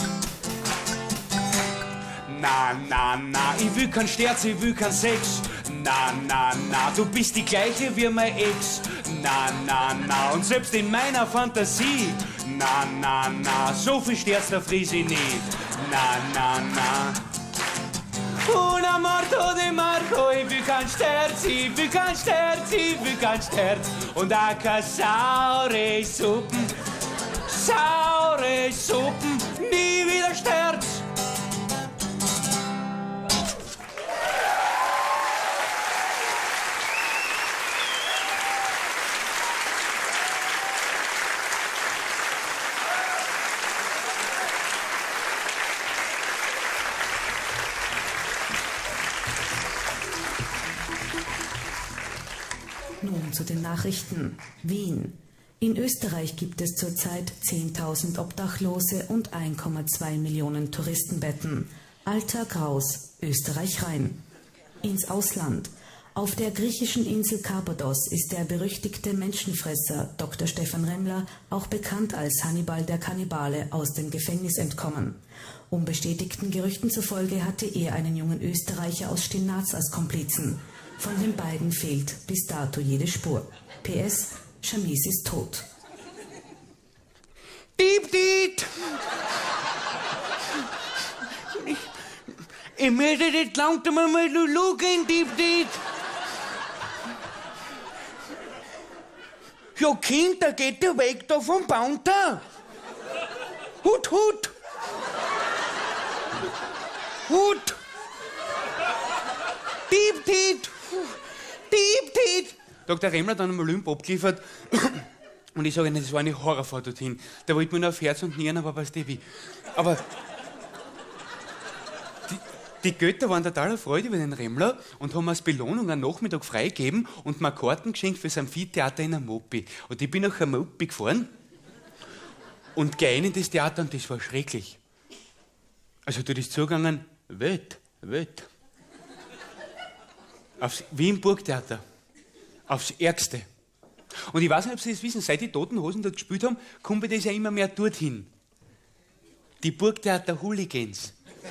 Na, na, na, ich will kein Sterz, ich will kein Sex. Na, na, na, du bist die gleiche wie mein Ex. Na, na, na, und selbst in meiner Fantasie. Na, na, na, so viel Sterz darf ich nicht. Na, na, na. Una morto di Marco, ich will kein Sterz, ich will kein Sterz, ich will kein Sterz. Und auch keine saure Suppen, saure Suppen, nie wieder Sterz. Nun zu den Nachrichten. Wien. In Österreich gibt es zurzeit zehntausend Obdachlose und ein Komma zwei Millionen Touristenbetten. Alltag raus, Österreich rein. Ins Ausland. Auf der griechischen Insel Karpados ist der berüchtigte Menschenfresser Doktor Stefan Remmler, auch bekannt als Hannibal der Kannibale, aus dem Gefängnis entkommen. Unbestätigten Gerüchten zufolge hatte er einen jungen Österreicher aus Stinaz als Komplizen. Von den beiden fehlt bis dato jede Spur. P S. Chamis ist tot. Diep, diep. Ich, ich möchte jetzt langsam mal Lulu gehen, diep, diep. Ja, Kind, da geht der weg da vom Bounter. Hut, Hut. Hut. Diep, diep. Diep, diep. Doktor Remmler hat dann einen Olymp abgeliefert und ich sage Ihnen, das war eine Horrorfahrt dorthin. Der wollte mir nur auf Herz und Nieren, aber weißt du wie. Aber die, die Götter waren total erfreut über den Remmler und haben als Belohnung einen Nachmittag freigegeben und mir Karten geschenkt für das Amphitheater in Amopi. Und ich bin nach Amopi gefahren und gehe in das Theater und das war schrecklich. Also da ist zugegangen, Wild, wild. Aufs, wie im Burgtheater. Aufs Ärgste. Und ich weiß nicht, ob Sie das wissen, seit die Toten Hosen dort gespielt haben, kommt das ja immer mehr dorthin. Die Burgtheater-Hooligans.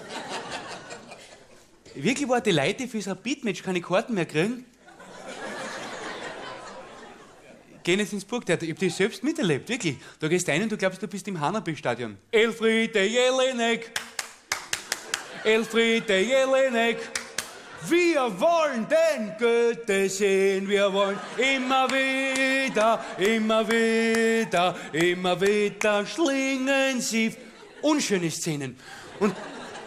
Wirklich war die Leute für so ein Beatmatch keine Karten mehr kriegen. Gehen jetzt ins Burgtheater. Ich hab das selbst miterlebt, wirklich. Da gehst du rein und du glaubst, du bist im Hanabi-Stadion. Elfriede Jelinek! Elfriede Jelinek! Wir wollen den Goethe sehen, wir wollen immer wieder, immer wieder, immer wieder schlingen sie. Unschöne Szenen. Und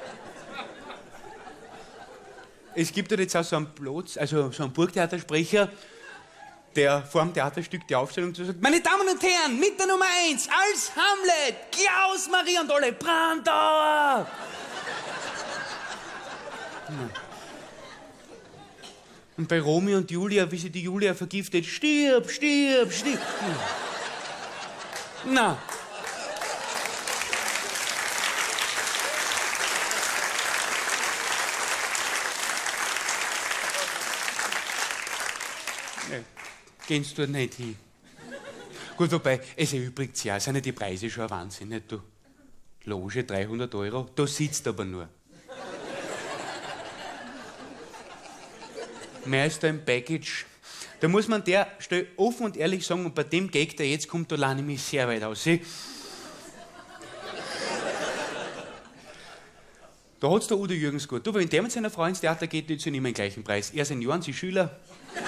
es gibt dort jetzt auch so einen Platz, also so einen Burgtheatersprecher, der vor dem Theaterstück die Aufstellung zu sagt: Meine Damen und Herren, mit der Nummer eins, als Hamlet, Klaus, Maria und alle, Brandauer! Und bei Romeo und Julia, wie sie die Julia vergiftet, stirb, stirb, stirb. Na. Nee, gehen's dort nicht hin. Gut, wobei, es erübrigt sich ja, sind ja die Preise schon ein Wahnsinn, nicht du? Loge dreihundert Euro, da sitzt aber nur. Mehr ist da im Package. Da muss man der Stelle offen und ehrlich sagen, und bei dem Gag, der jetzt kommt, da lerne ich mich sehr weit aus. Da hat's der Udo Jürgens gut. Du, wenn der mit seiner Frau ins Theater geht, die zahlen immer den gleichen Preis. Er Senioren, sie Schüler.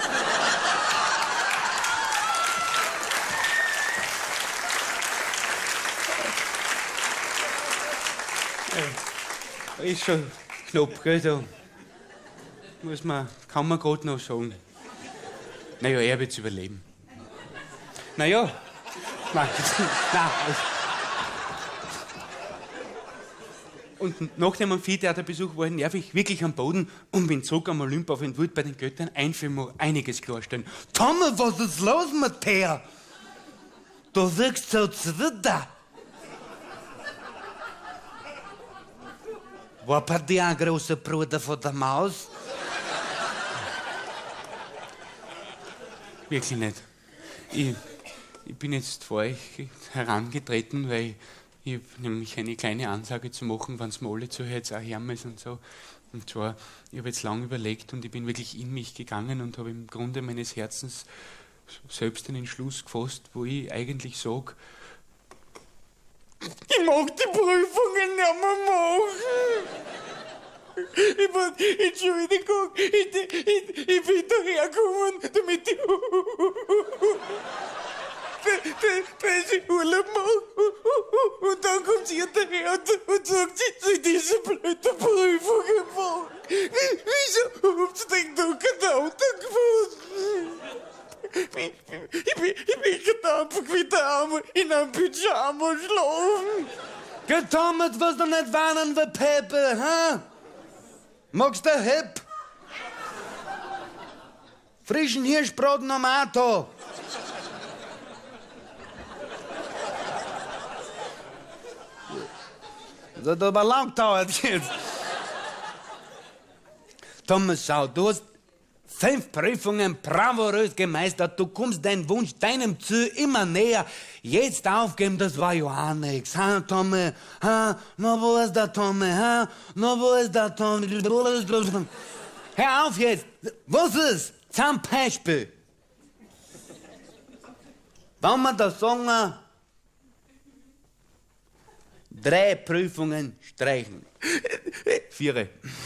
Ja, ist schon knapp, gell, da. Muss man, kann man gerade noch sagen. Naja, er wird's überleben. Naja. Nein, nein. Und nach dem Amphitheaterbesuch war ich nervig, wirklich am Boden und bin zurück am Olymp auf und wollte bei den Göttern einfach einiges klarstellen. Tommy, was ist los mit dir? Du wirkst so zwitter. War bei dir ein großer Bruder von der Maus? Wirklich nicht. Ich, ich bin jetzt vor euch herangetreten, weil ich habe nämlich eine kleine Ansage zu machen, wenn es mir alle zuhört, jetzt auch Hermes und so. Und zwar, ich habe jetzt lange überlegt und ich bin wirklich in mich gegangen und habe im Grunde meines Herzens selbst einen Entschluss gefasst, wo ich eigentlich sage, ich mag die Prüfungen nicht mehr machen. Ich muss, Entschuldigung, ich, ich, ich bin dahergekommen, damit ich böse Urlaub mache. Und dann kommt sie daher und, und sagt, sie soll diese blöde Prüfungen machen. Wieso habt ihr denn da keinen Auto gefunden? Ich, ich, bin, ich bin einfach wieder einmal in einem Pyjama schlafen. Getommet, was du nicht warnen wie Pepe, ha? Magst du Hip? Frischen Hirschbraten am Auto. Das hat aber lang gedauert jetzt. Thomas, schau, du hast fünf Prüfungen bravourös gemeistert. Du kommst deinem Wunsch, deinem Ziel immer näher. Jetzt aufgeben, das war ja auch nix. Ha, Tommy? Ha? Na, wo ist der Tommy? Ha? Na, wo ist der Tommy? Hör auf jetzt. Was ist? Zum Beispiel. Wenn wir da sagen, drei Prüfungen streichen. Viere.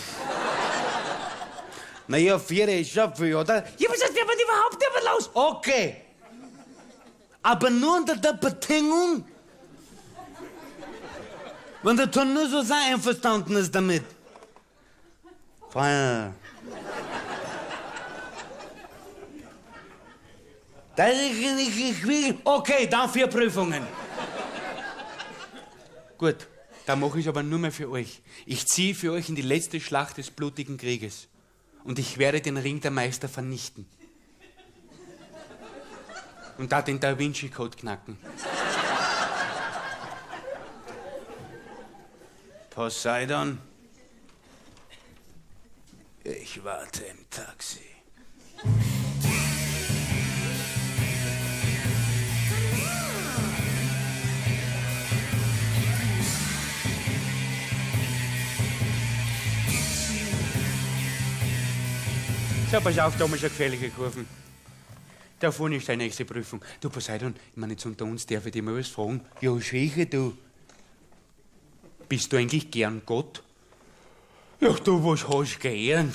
Naja, vier ist schon viel, oder? Ja, was ist denn überhaupt nicht los? Okay. Aber nur unter der Bedingung, wenn der Ton nur so sein einverstanden ist damit. Feuer. Das ist nicht, ich will. Okay, dann vier Prüfungen. Gut, dann mache ich es aber nur mehr für euch. Ich ziehe für euch in die letzte Schlacht des blutigen Krieges. Und ich werde den Ring der Meister vernichten. Und da den Da Vinci Code knacken. Poseidon, Ich warte im Taxi. So, pass auf, da haben wir schon gefährliche Kurven. Da vorne ist deine nächste Prüfung. Du, Poseidon, ich meine, jetzt unter uns darf ich dich mal was fragen. Ja, schwäche, du. Bist du eigentlich gern Gott? Ja, du, was hast du gern?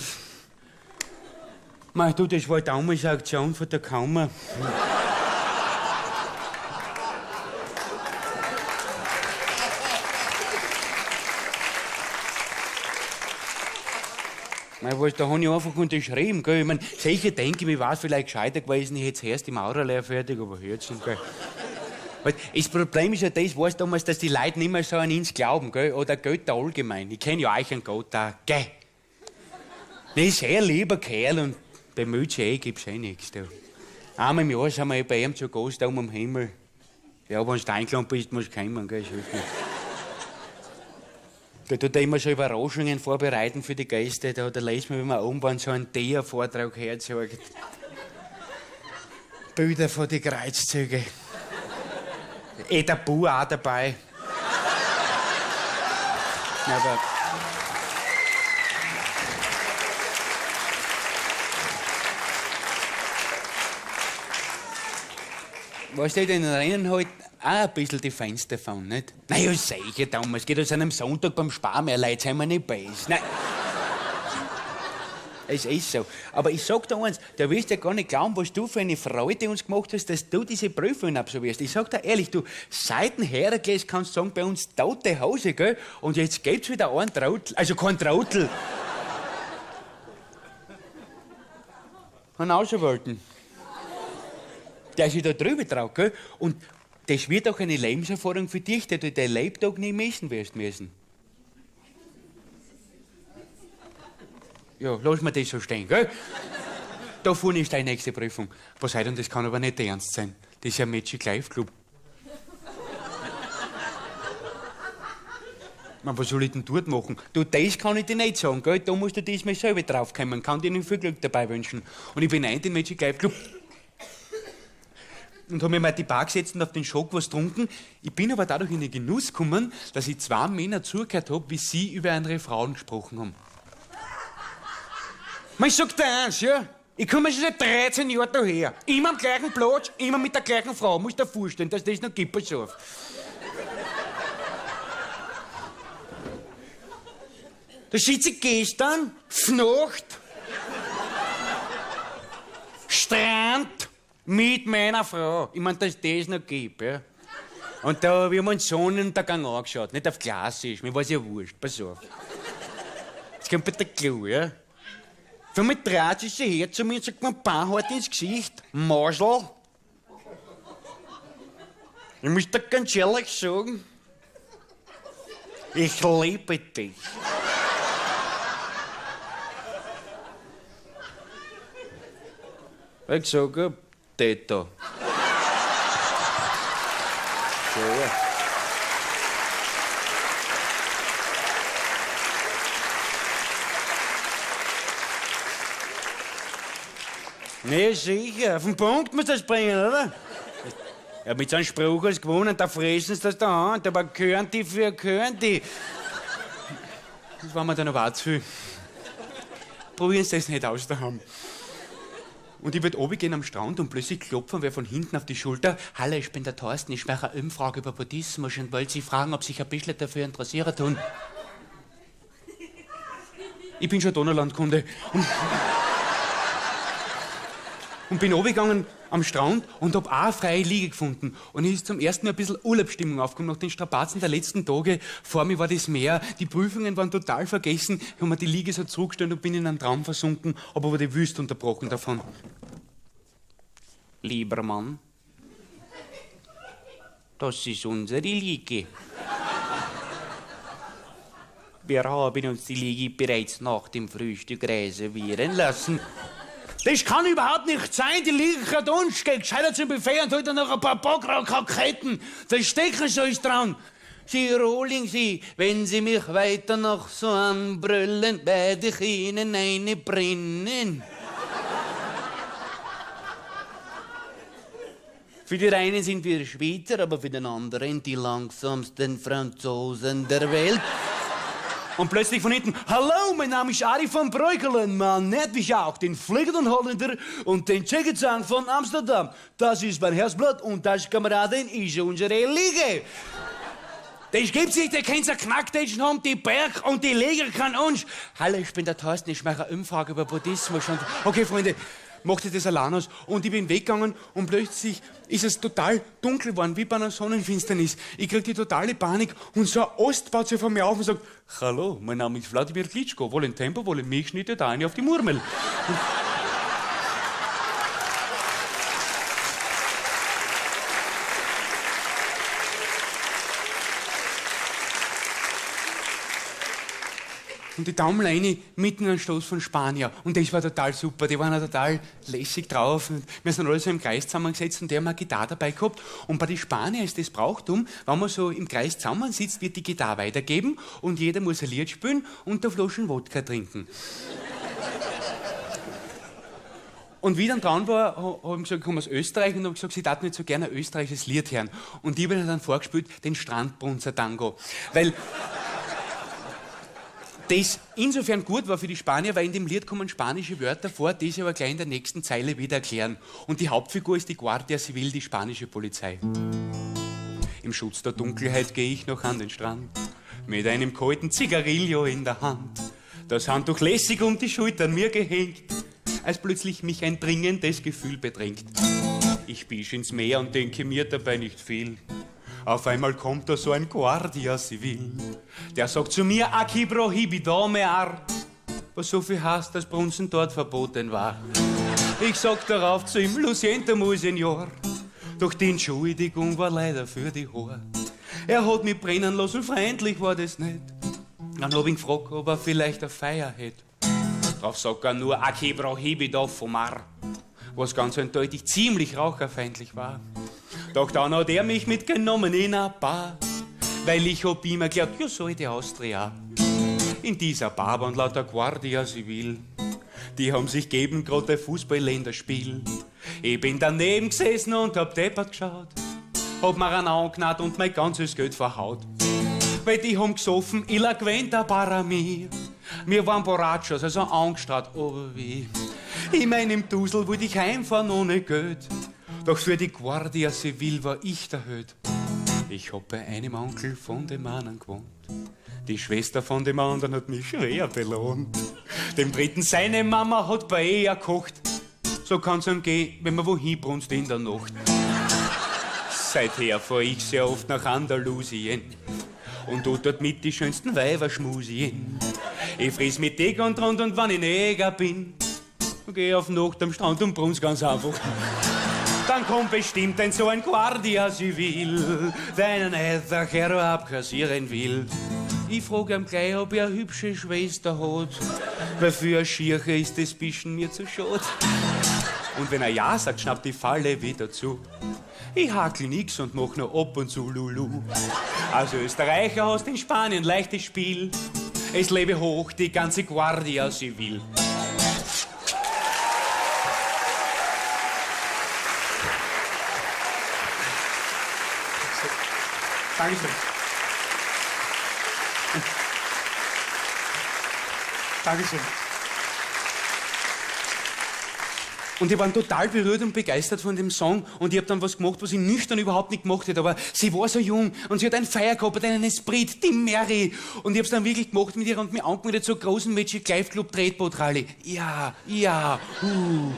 Mei, du, das war damals eine Aktion von der Kammer. Mei, was, da habe ich einfach unterschrieben, gell? Ich mein, sicher denke ich, mir war es vielleicht gescheiter gewesen, ich hätte erst die Maurerlehre fertig, aber jetzt nicht, gell? Weil das Problem ist ja das, weißt du damals, dass die Leute nicht mehr so an uns glauben, gell? Oder Götter allgemein. Ich kenne ja euch einen Gott auch, gell? Das ist ein lieber Kerl und bemüht sich eh, gibt's eh nichts. Du. Einmal im Jahr sind wir eh bei ihm zu Gast, oben am Himmel. Ja, wenn du eingeladen bist, musst du kommen, gell? Das hilft nicht. Da tut er immer so Überraschungen vorbereiten für die Gäste. Da, da lesen wir, wenn wir oben waren, so einen Dia-Vortrag herzeugt. Bilder von den Kreuzzügen. Eh der Bu auch dabei. Aber was steht in den Rennen halt auch ein bisschen die Fans davon, nicht? Naja, sicher, damals geht es an einem Sonntag beim Sparmeerleid, sind wir nicht beiß. Nein. Es ist so. Aber ich sag dir eins, du wirst ja gar nicht glauben, was du für eine Freude uns gemacht hast, dass du diese Prüfungen absolvierst. Ich sag dir ehrlich, du, seit dem Herakles kannst du sagen, bei uns tote Hause, gell? Und jetzt gibt's wieder einen Trautel, also kein Trautel. Einen Außerwalten. Der sich da drüber traut, gell? Und das wird auch eine Lebenserfahrung für dich, dass du dein Lebtag nie missen wirst müssen. Ja, lass mir das so stehen, gell? Da vorne ist deine nächste Prüfung. Poseidon, das kann aber nicht ernst sein. Das ist ja ein Magic Life Club. Man, was soll ich denn dort machen? Du, das kann ich dir nicht sagen, gell? Da musst du diesmal selber draufkommen. Kann dir nicht viel Glück dabei wünschen. Und ich bin ein in den Magic Life Club. Und habe mir mal die Bar gesetzt und auf den Schock was getrunken. Ich bin aber dadurch in den Genuss gekommen, dass ich zwei Männer zugehört habe, wie sie über andere Frauen gesprochen haben. Ich sag dir eins, ja? Ich komme schon seit dreizehn Jahren daher. Immer am gleichen Platz, immer mit der gleichen Frau. Musst dir vorstellen, dass das noch gibt, pass auf. Da sitze ich gestern, Fnacht, Strand, mit meiner Frau. Ich mein, dass das noch gibt, ja? Und da haben wir uns Sonnenuntergang angeschaut. Nicht auf klassisch, mir war's ja wurscht, pass auf. Jetzt kommt bitte klar, ja? Für mich dreht sie sich her zu mir und sagt mir beinhart ins Gesicht, Marschall. Ich muss dir ganz ehrlich sagen, ich liebe dich. Ich sage, Täter. So, ja. Nee, sicher. Auf den Punkt muss das bringen, oder? Ja, mit so einem Spruch als gewonnen, da fressen sie das da an. Aber gehören die für gehören die. Das war mir dann aber auch zu viel. Probieren Sie das nicht aus daheim. Und ich würde runtergehen am Strand und plötzlich klopfen wer von hinten auf die Schulter. Hallo, ich bin der Thorsten, ich mache eine Umfrage über Buddhismus und wollte Sie fragen, ob Sie sich ein bisschen dafür interessieren tun. Ich bin schon Donaulandkunde. Und, und bin runtergegangen am Strand und hab auch eine freie Liege gefunden. Und es ist zum ersten Mal ein bisschen Urlaubsstimmung aufgekommen. Nach den Strapazen der letzten Tage, vor mir war das Meer, die Prüfungen waren total vergessen. Ich hab mir die Liege so zurückgestellt und bin in einen Traum versunken, hab aber die Wüste unterbrochen davon. Lieber Mann, das ist unsere Liege. Wir haben uns die Liege bereits nach dem Frühstück reservieren lassen. Das kann überhaupt nicht sein, die Liege hat uns, geht gescheiter zum Buffet und heute noch ein paar Bockrauchketten. Das Stecken soll ich dran. Sie Rohling, Sie, wenn Sie mich weiter noch so anbrüllen, werde ich Ihnen eine brennen. Für die einen sind wir Schweizer, aber für den anderen die langsamsten Franzosen der Welt. Und plötzlich von hinten, hallo, mein Name ist Arie van Breukelen, man nennt mich auch den fliegenden Holländer und den Tschechenzang von Amsterdam. Das ist mein Herzblatt und das, Kameraden, ist unsere Liga. Das gibt's nicht, der kennt so Knackdeutschen haben, die Berg und die Liga kann uns. Hallo, ich bin der Thorsten, ich mache eine Umfrage über Buddhismus. Und okay, Freunde, macht ihr das allein aus. Und ich bin weggegangen und plötzlich ist es total dunkel geworden, wie bei einer Sonnenfinsternis. Ich krieg die totale Panik und so ein Ost baut sich von mir auf und sagt, hallo, mein Name ist Wladimir Klitschko, wollen Tempo, wollen Milchschnitte, da eine auf die Murmel. Und Und die Daumenleine mitten in einem Stoß von Spanier. Und das war total super. Die waren auch total lässig drauf. Und wir sind alle so im Kreis zusammengesetzt und der hat eine Gitarre dabei gehabt. Und bei den Spaniern ist das Brauchtum, wenn man so im Kreis zusammensitzt, wird die Gitarre weitergeben und jeder muss ein Lied spielen und eine Flasche Wodka trinken. Und wie dann dran war, habe ich gesagt, ich komme aus Österreich und habe gesagt, sie darf nicht so gerne ein österreichisches Lied hören. Und ich habe dann vorgespielt, den Strandbrunzer Tango. Weil das insofern gut war für die Spanier, weil in dem Lied kommen spanische Wörter vor, die sie aber gleich in der nächsten Zeile wieder erklären. Und die Hauptfigur ist die Guardia Civil, die spanische Polizei. Im Schutz der Dunkelheit gehe ich noch an den Strand, mit einem kalten Zigarillo in der Hand, das Handtuch lässig um die Schultern mir gehängt, als plötzlich mich ein dringendes Gefühl bedrängt. Ich bisch ins Meer und denke mir dabei nicht viel. Auf einmal kommt da so ein Guardia Civil, der sagt zu mir, aquí prohibido mear, was so viel heißt, dass Brunzen dort verboten war. Ich sag darauf zu ihm, lo siento, muy señor, doch die Entschuldigung war leider für die Haar. Er hat mich brennen lassen, freundlich war das nicht. Dann hab ich ihn gefragt, ob er vielleicht eine Feier hätte. Drauf sagt er nur, aquí prohibido fumar, was ganz eindeutig ziemlich raucherfeindlich war. Doch dann hat er mich mitgenommen in eine Bar, weil ich hab ihm erklärt, ja, so die Austria. In dieser Bar waren lauter Guardia Civil, die haben sich gegeben, grad ein Fußball-Länderspiel. Ich bin daneben gesessen und hab deppert geschaut, hab mir einen angenarrt und mein ganzes Geld verhaut. Weil die haben gesoffen, il la cuenta para mí. Wir waren Borrachos, also angestrahlt, oh wie. In meinem Dusel wollte ich heimfahren ohne Geld. Doch für die Guardia Civil war ich der Höd. Ich hab bei einem Onkel von dem anderen gewohnt. Die Schwester von dem anderen hat mich schwer belohnt. Dem dritten seine Mama hat Paella gekocht. So kann's ihm gehen, wenn man wohin brunst in der Nacht. Seither fahr ich sehr oft nach Andalusien und tu dort mit die schönsten Weiber schmusien. Ich friss mit Deg und Rund und wenn ich Neger bin, geh auf Nacht am Strand und brunst ganz einfach. Dann kommt bestimmt ein so ein Guardia Civil, der einen Etherkero abkassieren will. Ich frag ihm gleich, ob er eine hübsche Schwester hat, weil für eine Schirche ist das bisschen mir zu schade. Und wenn er ja sagt, schnappt die Falle wieder zu. Ich hakel nix und mach nur ab und zu Lulu. Als Österreicher hast in Spanien leichtes Spiel. Es lebe hoch die ganze Guardia Civil. Dankeschön. Dankeschön. Und die waren total berührt und begeistert von dem Song. Und ich hab dann was gemacht, was ich nüchtern überhaupt nicht gemacht hätte. Aber sie war so jung und sie hat ein Feier gehabt, einen Esprit, die Mary. Und ich hab's dann wirklich gemacht mit ihr und mich angemeldet zur großen Magic Life Club Tretboot Rallye. Ja, ja, uh.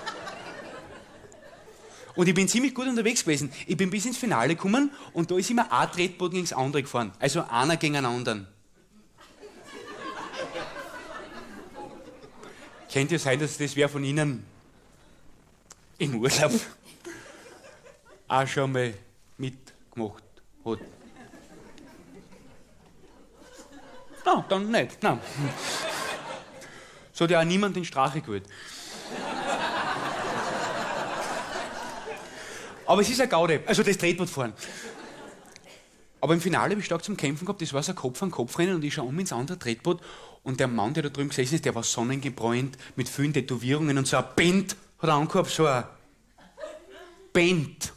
Und ich bin ziemlich gut unterwegs gewesen. Ich bin bis ins Finale gekommen und da ist immer ein Tretboot gegen das andere gefahren. Also einer gegen einen anderen. Könnte ja sein, dass das wer von Ihnen im Urlaub auch schon mal mitgemacht hat. Na, dann nicht. Nein. So hat ja auch niemand den Strache gewählt. Aber es ist ein Gaudi, also das Tretbootfahren. Aber im Finale habe ich stark zum Kämpfen gehabt, das war so ein Kopf an Kopf rennen und ich schaue um ins andere Tretboot und der Mann, der da drüben gesessen ist, der war sonnengebräunt, mit vielen Tätowierungen und so ein Band hat er angehabt, so ein Band.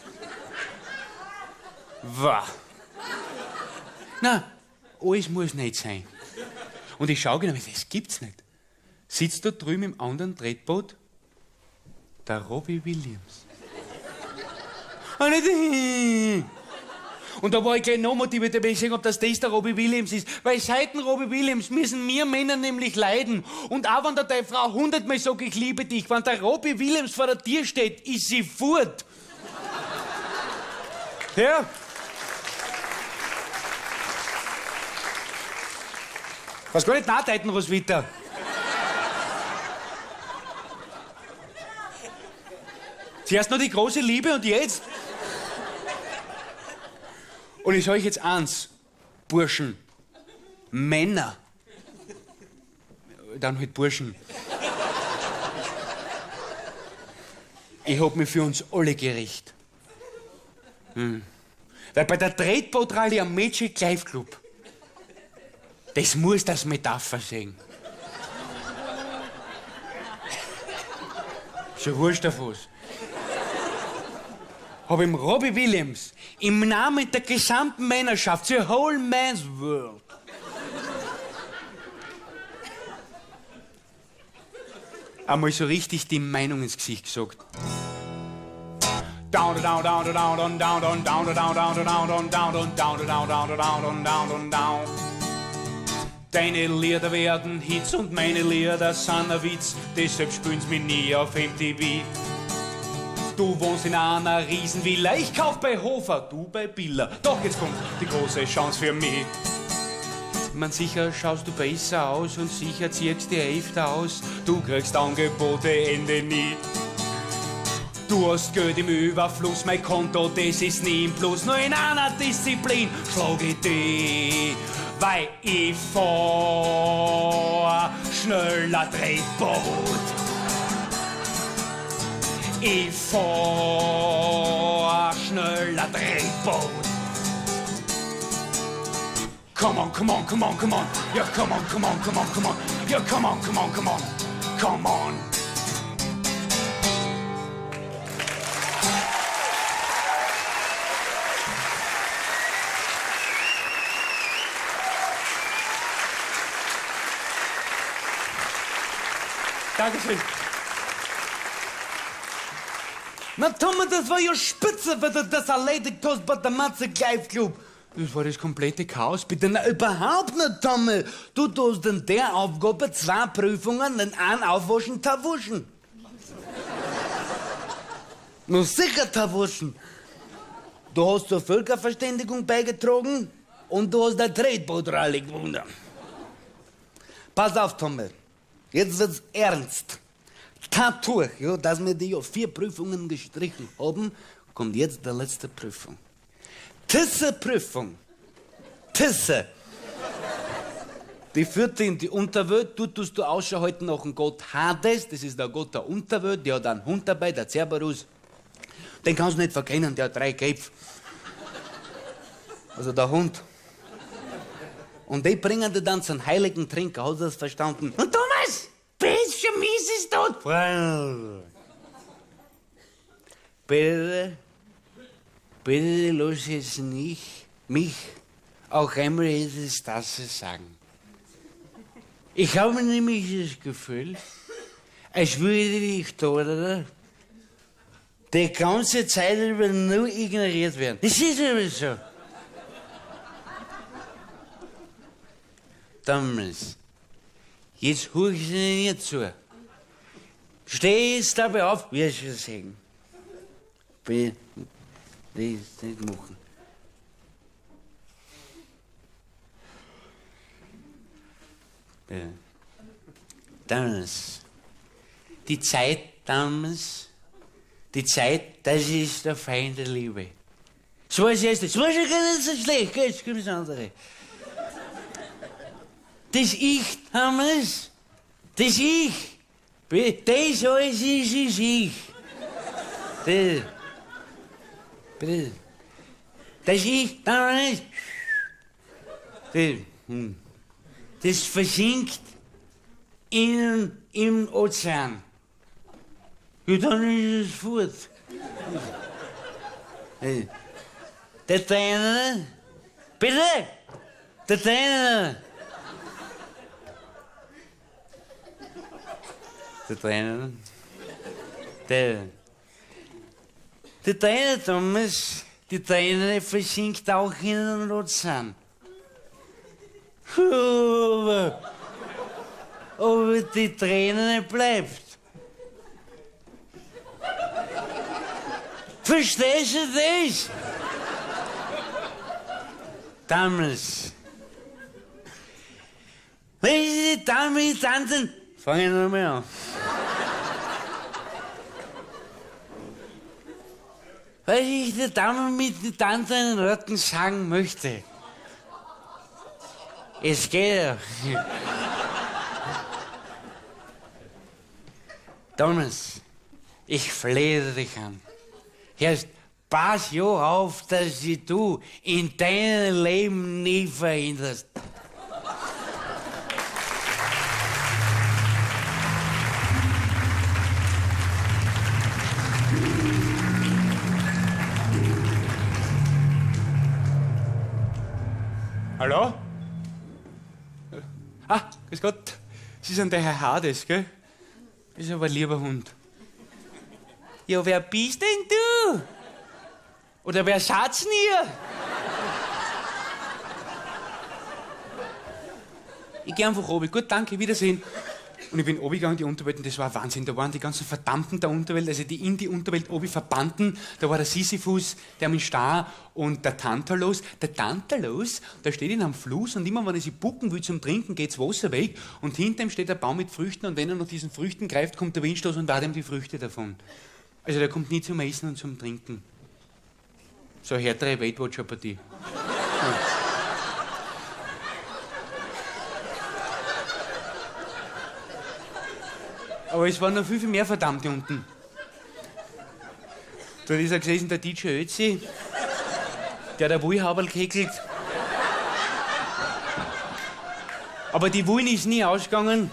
Wow. Na, alles muss nicht sein. Und ich schaue genau, das gibt's nicht. Sitzt da drüben im anderen Tretboot der Robbie Williams. Und da war ich gleich noch motiviert, weil ich gesehen habe, dass das der Robbie Williams ist. Weil seit dem Robbie Williams müssen wir Männer nämlich leiden. Und auch wenn da deine Frau hundertmal sagt, ich liebe dich, wenn der Robbie Williams vor der Tür steht, ist sie fort. Ja. Was gar nicht nachdeuten, Roswitha. Zuerst noch die große Liebe und jetzt? Und ich sage euch jetzt eins, Burschen, Männer, dann halt Burschen. Ich hab mich für uns alle gerichtet. Hm. Weil bei der Tretboot-Rallye am Magic Life Club, das muss das Metapher sehen. Schon wurscht auf was. Habe im Robbie Williams im Namen der gesamten Männerschaft, the whole man's world, einmal so richtig die Meinung ins Gesicht gesagt. Down, down, down, down, down, down, down, down, down, down, down, down, down, down, down, down, down, down, down. Deine Lieder werden Hits und meine Lieder sind ein Witz, deshalb spielen's mich nie auf M T V. Du wohnst in einer Riesenvilla, ich kauf bei Hofer, du bei Billa. Doch jetzt kommt die große Chance für mich. Man, sicher schaust du besser aus und sicher ziehst die Hälfte aus. Du kriegst Angebote Ende nie. Du hast Geld im Überfluss, mein Konto, das ist nie im Plus. Nur in einer Disziplin schlag ich dich, weil ich fahr schneller Tretboot. Ich fahr schneller Tretboot. Come on, come on, come on, come on. Ja, come on, come on, come on, come on. Ja, come on, come on, come on. Come on. Dankeschön. Na Tommy, das war ja spitze, wenn du das erledigt hast bei der Matze Life Club. Das war das komplette Chaos, bitte. Na, überhaupt nicht, Tommy. Du tust in der Aufgabe zwei Prüfungen, in einen aufwaschen, tawuschen. Na sicher tawuschen. Du hast zur Völkerverständigung beigetragen und du hast eine Tretboot-Rallye gewonnen. Pass auf, Tommy. Jetzt wird's ernst. Dadurch, ja, dass wir die ja vier Prüfungen gestrichen haben, kommt jetzt die letzte Prüfung. Diese Prüfung, diese, die führt in die Unterwelt. Du tust du Ausschau heute nach dem Gott Hades, das ist der Gott der Unterwelt, der hat einen Hund dabei, der Cerberus. Den kannst du nicht verkennen, der hat drei Köpfe. Also der Hund. Und die bringen dir dann zum heiligen Trinker, hast du das verstanden? Und Thomas, bisschen mies ist tot. Bitte, bitte lass jetzt nicht mich auch einmal jetzt das sagen. Ich habe nämlich das Gefühl, als würde ich da die ganze Zeit über nur ignoriert werden. Das ist aber so. Damals, jetzt hör ich Ihnen nicht zu. Steh jetzt dabei auf, wie ich schon sagen. Bitte, das nicht machen. Ja. Damals, die Zeit damals, die Zeit, das ist der Feind der Liebe. So was ist das. So was ist gar nicht so schlecht, gell? Es gibt das andere. Das Ich damals, das Ich, das alles ist, ist Ich. Das, bitte. dass ich damals das, hm, das versinkt in, im Ozean. Ja, dann ist es fort. Der Trainer, bitte, der Trainer. Der Trainer, der, der Trainer Thomas, die Trainer versinkt auch in den Ozean. Aber, aber die Trainer bleibt. Verstehst du das? Damals. Wenn ich die Dame tanzen, fange ich noch mal an. Weil ich der Dame mit den Tanzen einen Rücken sagen möchte. Es geht ja. Thomas, ich flehe dich an. Erst pass ja auf, dass sie du in deinem Leben nie verhinderst. Hallo? Ah, grüß Gott. Sie sind der Herr Hades, gell? Das ist aber ein lieber Hund. Ja, wer bist denn du? Oder wer schaut's denn hier? Ich geh einfach oben. Gut, danke, Wiedersehen. Und ich bin oben gegangen, die Unterwelt, und das war Wahnsinn. Da waren die ganzen Verdammten der Unterwelt, also die in die Unterwelt oben verbannten. Da war der Sisyphus, der Minstar und der Tantalos. Der Tantalos, der steht in einem Fluss, und immer wenn er sich bucken will zum Trinken, geht's Wasser weg. Und hinter ihm steht ein Baum mit Früchten, und wenn er nach diesen Früchten greift, kommt der Windstoß und wahrt ihm die Früchte davon. Also der kommt nie zum Essen und zum Trinken. So eine härtere Weight Watcher-Partie. Ja. Aber es waren noch viel, viel mehr Verdammte unten. Da ist er gesessen, der D J Ötzi, der der Wohlhaberl geheckelt. Aber die Wullen ist nie ausgegangen.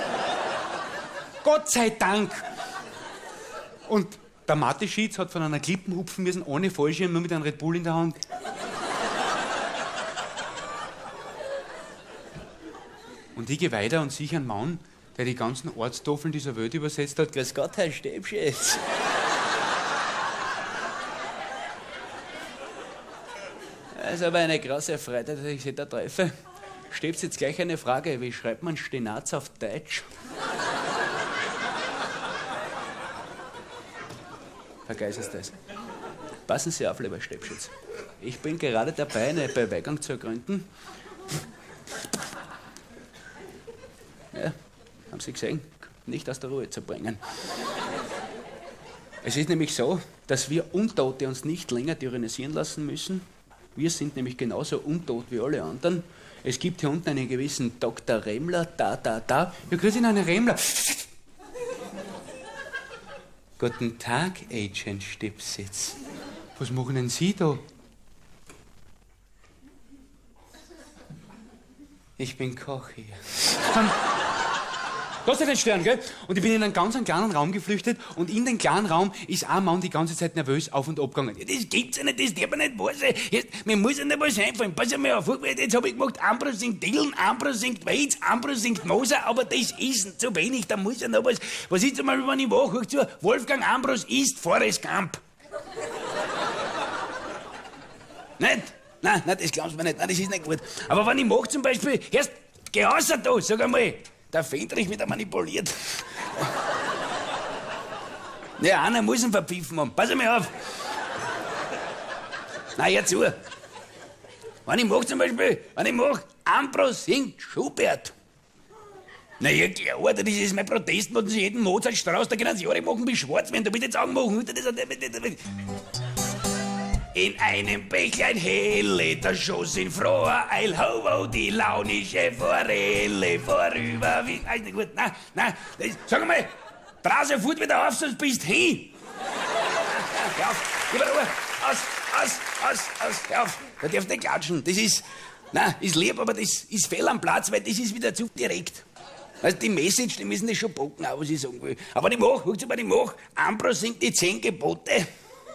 Gott sei Dank. Und der Mathe-Schietz hat von einer Klippen hupfen müssen, ohne Fallschirm, nur mit einem Red Bull in der Hand. Und ich gehe weiter und sehe einen Mann, der die ganzen Ortstafeln dieser Welt übersetzt hat. Grüß Gott, Herr Stäbschitz. Es ist aber eine große Freude, dass ich Sie da treffe. Stäbs jetzt gleich eine Frage. Wie schreibt man Stenaz auf Deutsch? Vergessen Sie das. Passen Sie auf, lieber Stäbschitz. Ich bin gerade dabei, eine Beweigung zu ergründen. Ja, haben Sie gesehen? Nicht aus der Ruhe zu bringen. Es ist nämlich so, dass wir Untote uns nicht länger tyrannisieren lassen müssen. Wir sind nämlich genauso untot wie alle anderen. Es gibt hier unten einen gewissen Doktor Remmler, da, da, da. Ja, grüß ihn, einen Remmler. Guten Tag, Agent Stipsitz. Was machen denn Sie da? Ich bin Koch hier. Lass dich nicht stören, gell? Und ich bin in einen ganz einen kleinen Raum geflüchtet, und in den kleinen Raum ist ein Mann die ganze Zeit nervös auf und ab gegangen. Ja, das gibt's ja nicht, das darf man nicht wahr sein. Jetzt, mir muss ja nicht was einfallen. Pass mal auf, jetzt hab ich gemacht, Ambros singt Dylan, Ambros singt Waits, Ambros singt Moser, aber das ist zu wenig, da muss ja noch was. Was ist einmal, wenn ich wach, hör zu, Wolfgang Ambros ist Forrest Gump. Nicht? Nein, nein, das glaubst du mir nicht, nein, das ist nicht gut. Aber wenn ich mach zum Beispiel, erst, geh raus da, sag einmal. Der Fendrich wird manipuliert. Ja, einer muss ihn verpfiffen haben. Pass mal auf. Na, hör zu. Wenn ich mach zum Beispiel, wenn ich mach, Ambros singt Schubert. Na ja, klar, Alter, das ist mein Protest, wo sie jeden Mozart-Strauß, da können sie Jahre machen bis schwarz werden. Du willst jetzt Augen machen. In einem Bächlein helle, da schoss in froher Eil, ho, ho, die launische Forelle vorüber. Wie, also gut, nein, nein, das, sag mal, brause fort wieder auf, sonst bist du hin. Geh auf, gib mir Ruhe. aus, aus, aus, aus, hör auf, da darfst du nicht klatschen. Das ist, nein, ist lieb, aber das ist fehl am Platz, weil das ist wieder zu direkt. Also die Message, die müssen das schon bocken, auch was ich sagen will. Aber die mach, guckt mal, die mach, Ambros singt die zehn Gebote.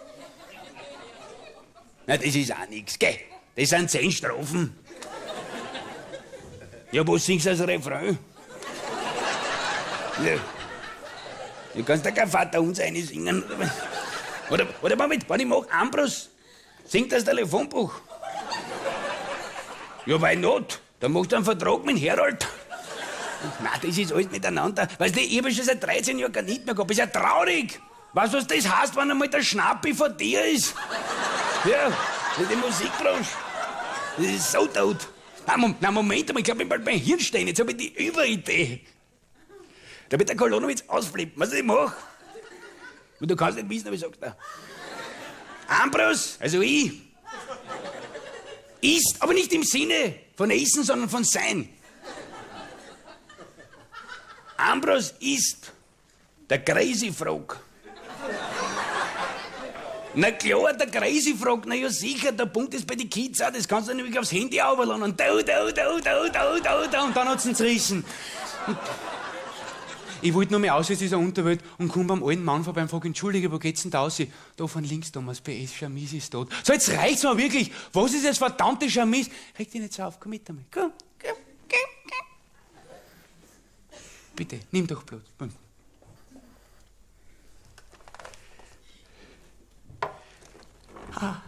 Na, das ist auch nix, gell? Das sind zehn Strophen. Ja, was singst du als Refrain? Ja. Du kannst da kein Vater uns eine singen. Oder, oder Moment, wenn ich mach, Ambros singt das Telefonbuch. Ja, why not? Dann machst du einen Vertrag mit Herold. Na, das ist alles miteinander. Weißt du, ich hab schon seit dreizehn Jahren gar nicht mehr gehabt. Ist ja traurig. Weißt du, was das heißt, wenn einmal der Schnappi von dir ist? Ja, die Musikbranche. Das ist so tot. Nein, na, Moment mal, ich glaube, ich bald mein Hirn stehen. Jetzt hab ich die Überidee. Da wird der Kolonowitz ausflippen. Was ich mach? Und du kannst nicht wissen, was sagt er. Ambros, also ich, ist, aber nicht im Sinne von Essen, sondern von Sein. Ambros ist der Crazy Frog. Na klar, der Crazy Frog, na ja sicher, der Punkt ist bei den Kids auch, das kannst du nämlich aufs Handy runterladen und da, da, da, da, da, da, da, und dann hat's ihn zerrissen. Und ich wollte nur mehr aus aus dieser Unterwelt und komm beim alten Mann vorbei und frag, entschuldige, wo geht's denn da aus? Da von links, Thomas, P S, Chamis ist tot. So, jetzt reicht's mal wirklich. Was ist das verdammte Chamis? Reg dich nicht so auf, komm mit einmal. Komm, komm, komm, komm. Bitte, nimm doch Blut. Ah.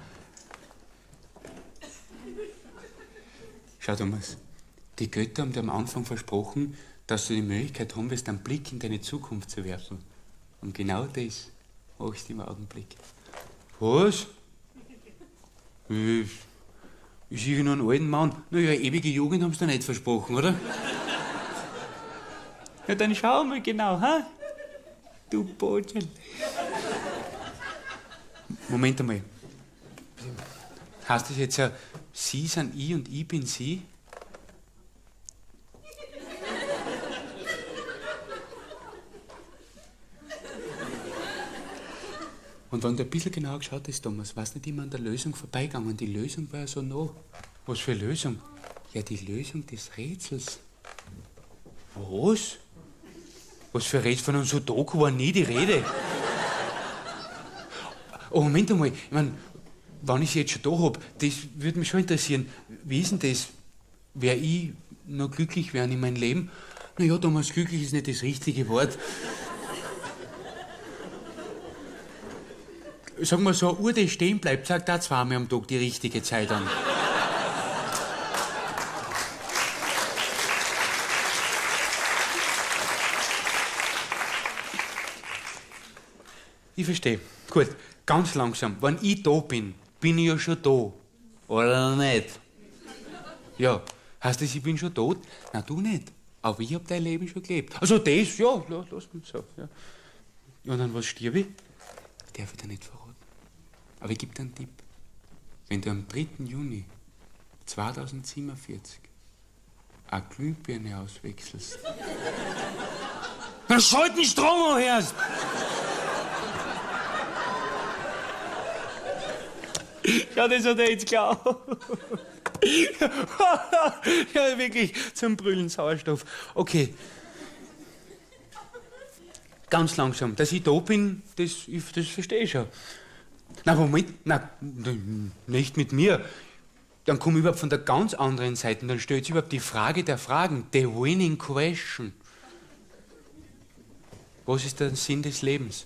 Schau, Thomas, die Götter haben dir am Anfang versprochen, dass du die Möglichkeit haben wirst, einen Blick in deine Zukunft zu werfen. Und genau das machst du im Augenblick. Was? Ich, ich sehe nur einen alten Mann. Na ja, ewige Jugend haben sie dir nicht versprochen, oder? Ja, dann schau mal genau, ha? Du Botschel. Moment einmal. Heißt das jetzt ja, Sie sind ich und ich bin Sie? Und wenn du ein bisschen genauer geschaut hast, Thomas, warst du nicht immer an der Lösung vorbeigegangen. Die Lösung war ja so nah. Was für eine Lösung? Ja, die Lösung des Rätsels. Was? Was für ein Rätsel? Von einem Sudoku war nie die Rede. Oh, Moment einmal. Ich mein, wenn ich sie jetzt schon da hab, das würde mich schon interessieren. Wie ist denn das? Wär ich noch glücklich werden in meinem Leben? Na ja, Thomas, glücklich ist nicht das richtige Wort. Sag mal, so eine Uhr, die stehen bleibt, sagt da zweimal am Tag die richtige Zeit an. Ich verstehe. Gut, ganz langsam. Wenn ich da bin, bin ich ja schon da. Oder nicht? Ja, heißt das, ich bin schon tot? Na, du nicht. Aber ich hab dein Leben schon gelebt. Also das, ja, lass mich so. Ja. Und dann was stirb ich? Darf ich dir nicht verraten. Aber ich gebe dir einen Tipp. Wenn du am dritten Juni zweitausendsiebenundvierzig eine Glühbirne auswechselst, dann schalt den Strom anhörst! Ja, das hat er jetzt klar. Ja, wirklich, zum Brüllen Sauerstoff. Okay. Ganz langsam. Dass ich da bin, das, das verstehe ich schon. Na, Moment, na, nicht mit mir. Dann komme ich überhaupt von der ganz anderen Seite. Dann stellt sich überhaupt die Frage der Fragen. The winning question. Was ist der Sinn des Lebens?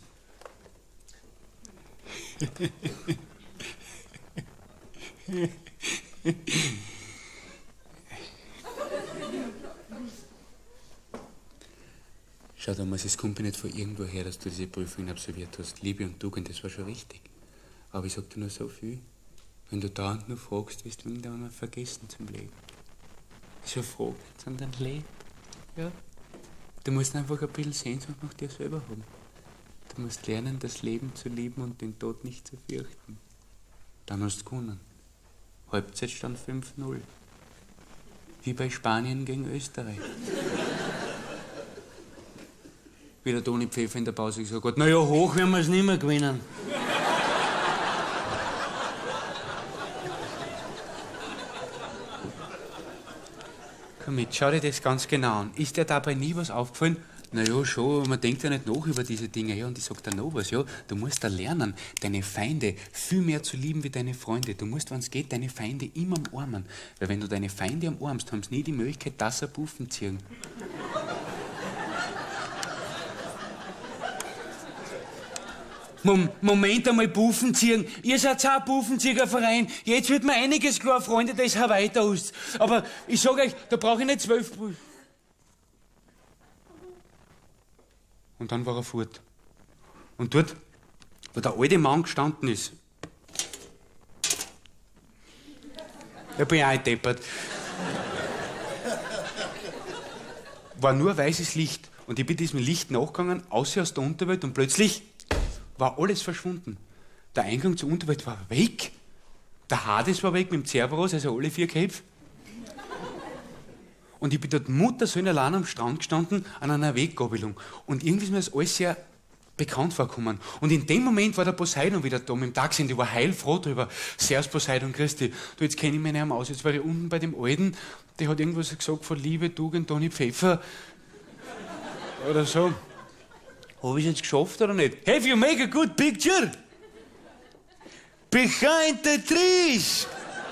Schau, Thomas, es kommt mir nicht von irgendwo her, dass du diese Prüfung absolviert hast. Liebe und Tugend, das war schon richtig. Aber ich sag dir nur so viel. Wenn du dauernd nur fragst, wirst du irgendwann mal vergessen zum Leben. Nicht so fragen, sondern leben. Ja? Du musst einfach ein bisschen Sehnsucht nach dir selber haben. Du musst lernen, das Leben zu lieben und den Tod nicht zu fürchten. Dann hast du gewonnen. Halbzeitstand fünf null. Wie bei Spanien gegen Österreich. Wie der Toni Pfeffer in der Pause gesagt hat, na ja, hoch werden wir es nicht mehr gewinnen. Komm mit, schau dir das ganz genau an. Ist dir dabei nie was aufgefallen? Na ja, schon, man denkt ja nicht nach über diese Dinge. Ja, und ich sag dir noch was, ja. Du musst da lernen, deine Feinde viel mehr zu lieben wie deine Freunde. Du musst, wenn es geht, deine Feinde immer umarmen. Weil wenn du deine Feinde umarmst, haben sie nie die Möglichkeit, dass sie Buffen ziehen. Moment einmal, Buffen ziehen. Ihr seid auch ein Buffenzieherverein. Jetzt wird mir einiges klar, Freunde, das Hawaii da ist. Aber ich sag euch, da brauche ich nicht zwölf. Und dann war er fort. Und dort, wo der alte Mann gestanden ist, da bin ich auch eindeppert, war nur weißes Licht. Und ich bin diesem Licht nachgegangen, außer aus der Unterwelt, und plötzlich war alles verschwunden. Der Eingang zur Unterwelt war weg. Der Hades war weg mit dem Cerberus, also alle vier Köpfe. Und ich bin dort muttersöhn allein am Strand gestanden, an einer Weggabelung. Und irgendwie ist mir das alles sehr bekannt vorgekommen. Und in dem Moment war der Poseidon wieder da mit dem Taxi und ich war heilfroh drüber. Servus Poseidon, grüß dich. Du, jetzt kenne ich mich nicht mehr aus. Jetzt war ich unten bei dem Alten, der hat irgendwas gesagt von Liebe, Tugend, Toni Pfeffer. Oder so. Habe ich es jetzt geschafft oder nicht? Have you make a good picture? Behind the trees!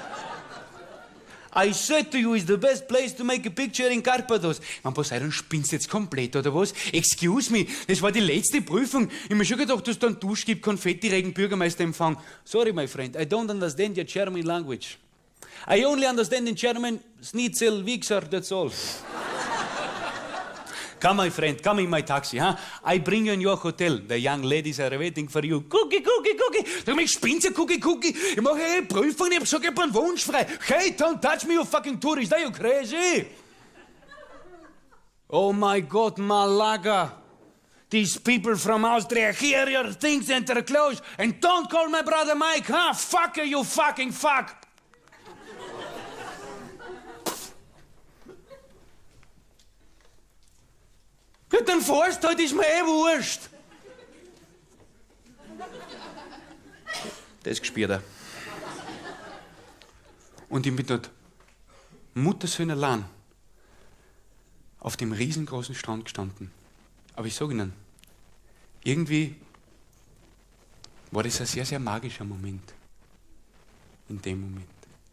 I said to you, it's the best place to make a picture in Carpathos. Man, Poseidon, spinnst jetzt komplett, oder was? Excuse me, das war die letzte Prüfung. Ich hab mir schon gedacht, dass es da einen Dusch gibt, Konfetti-Regen, Bürgermeisterempfang. Sorry, my friend, I don't understand your German language. I only understand in German, Schnitzel, Wichser, that's all. Come, my friend, come in my taxi, huh? I bring you in your hotel. The young ladies are waiting for you. Cookie, cookie, cookie. Sag mal, ich spinn's ja, cookie, cookie. Ich mache eine Prüfung, ich hab gesagt, ich hab einen Wunsch frei. Hey, don't touch me, you fucking tourist. Are you crazy? Oh my God, Malaga. These people from Austria, here your things and their clothes. And don't call my brother Mike, huh? Fucker, you fucking fuck. Ja, dann fährst halt, ist mir eh wurscht. Das gespielt er. Und ich bin dort Muttersöhn allein auf dem riesengroßen Strand gestanden. Aber ich sage Ihnen, irgendwie war das ein sehr, sehr magischer Moment. In dem Moment.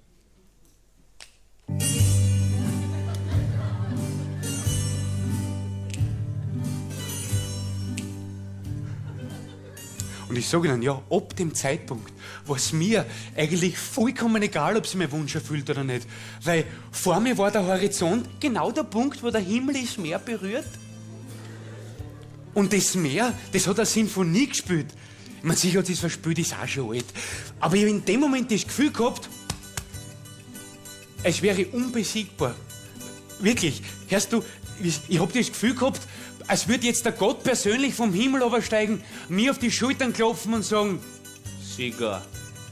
Und ich sage Ihnen, ja, ab dem Zeitpunkt war es mir eigentlich vollkommen egal, ob sie mein Wunsch erfüllt oder nicht. Weil vor mir war der Horizont genau der Punkt, wo der Himmel das Meer berührt. Und das Meer, das hat eine Sinfonie gespielt. Ich meine, sicher hat es verspielt, ist auch schon alt. Aber ich habe in dem Moment das Gefühl gehabt, es wäre unbesiegbar. Wirklich, hörst du, ich habe das Gefühl gehabt, als würde jetzt der Gott persönlich vom Himmel runtersteigen, mir auf die Schultern klopfen und sagen, Sieger,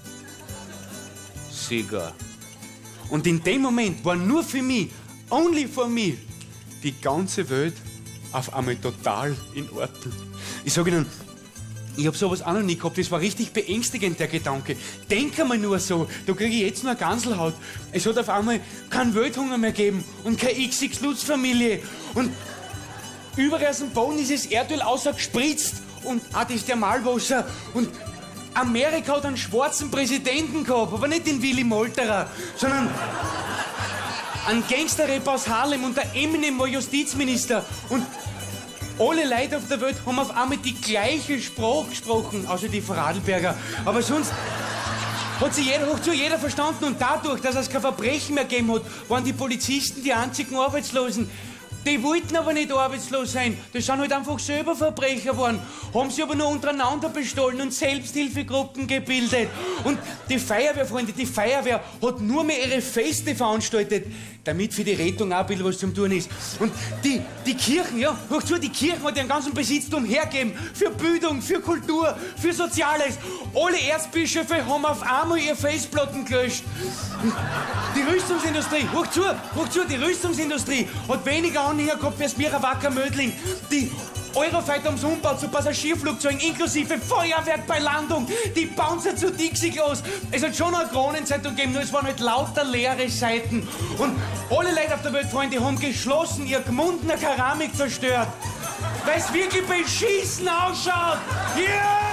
Sieger. Und in dem Moment war nur für mich, only for me, die ganze Welt auf einmal total in Ordnung. Ich sage Ihnen, ich habe sowas auch noch nie gehabt, das war richtig beängstigend, der Gedanke. Denk einmal nur so, da kriege ich jetzt nur eine Ganselhaut. Es hat auf einmal keinen Welthunger mehr gegeben und keine X X-Lutz-Familie. Und überall aus dem Boden ist das Erdöl außer gespritzt und auch das Thermalwasser. Und Amerika hat einen schwarzen Präsidenten gehabt, aber nicht den Willy Molterer, sondern einen Gangster-Rapper aus Harlem und der Eminem war Justizminister. Und alle Leute auf der Welt haben auf einmal die gleiche Sprache gesprochen, außer die Vorarlberger. Aber sonst hat sich jeder, hoch zu jeder verstanden. Und dadurch, dass es kein Verbrechen mehr gegeben hat, waren die Polizisten die einzigen Arbeitslosen. Die wollten aber nicht arbeitslos sein. Das sind halt einfach selber Verbrecher geworden. Haben sie aber nur untereinander bestohlen und Selbsthilfegruppen gebildet. Und die Feuerwehr, Freunde, die Feuerwehr hat nur mehr ihre Feste veranstaltet, damit für die Rettung auch ein bisschen was zum tun ist. Und die, die Kirchen, ja, hoch zu, die Kirchen hat ihren ganzen Besitztum hergegeben. Für Bildung, für Kultur, für Soziales. Alle Erzbischöfe haben auf einmal ihre Festplatten gelöscht. Und die Rüstungsindustrie, hoch zu, hoch zu, die Rüstungsindustrie hat weniger Anhänger gehabt wie das Mira Wacker Mödling. Die Eurofighter ums Umbau zu Passagierflugzeugen inklusive Feuerwerk bei Landung. Die Bouncer zu Dixie-Klos. Es hat schon eine Kronenzeitung gegeben, nur es waren halt lauter leere Seiten. Und alle Leute auf der Welt, Freunde, haben geschlossen ihr gemundener Keramik zerstört. Weil es wirklich beschissen ausschaut. Yeah!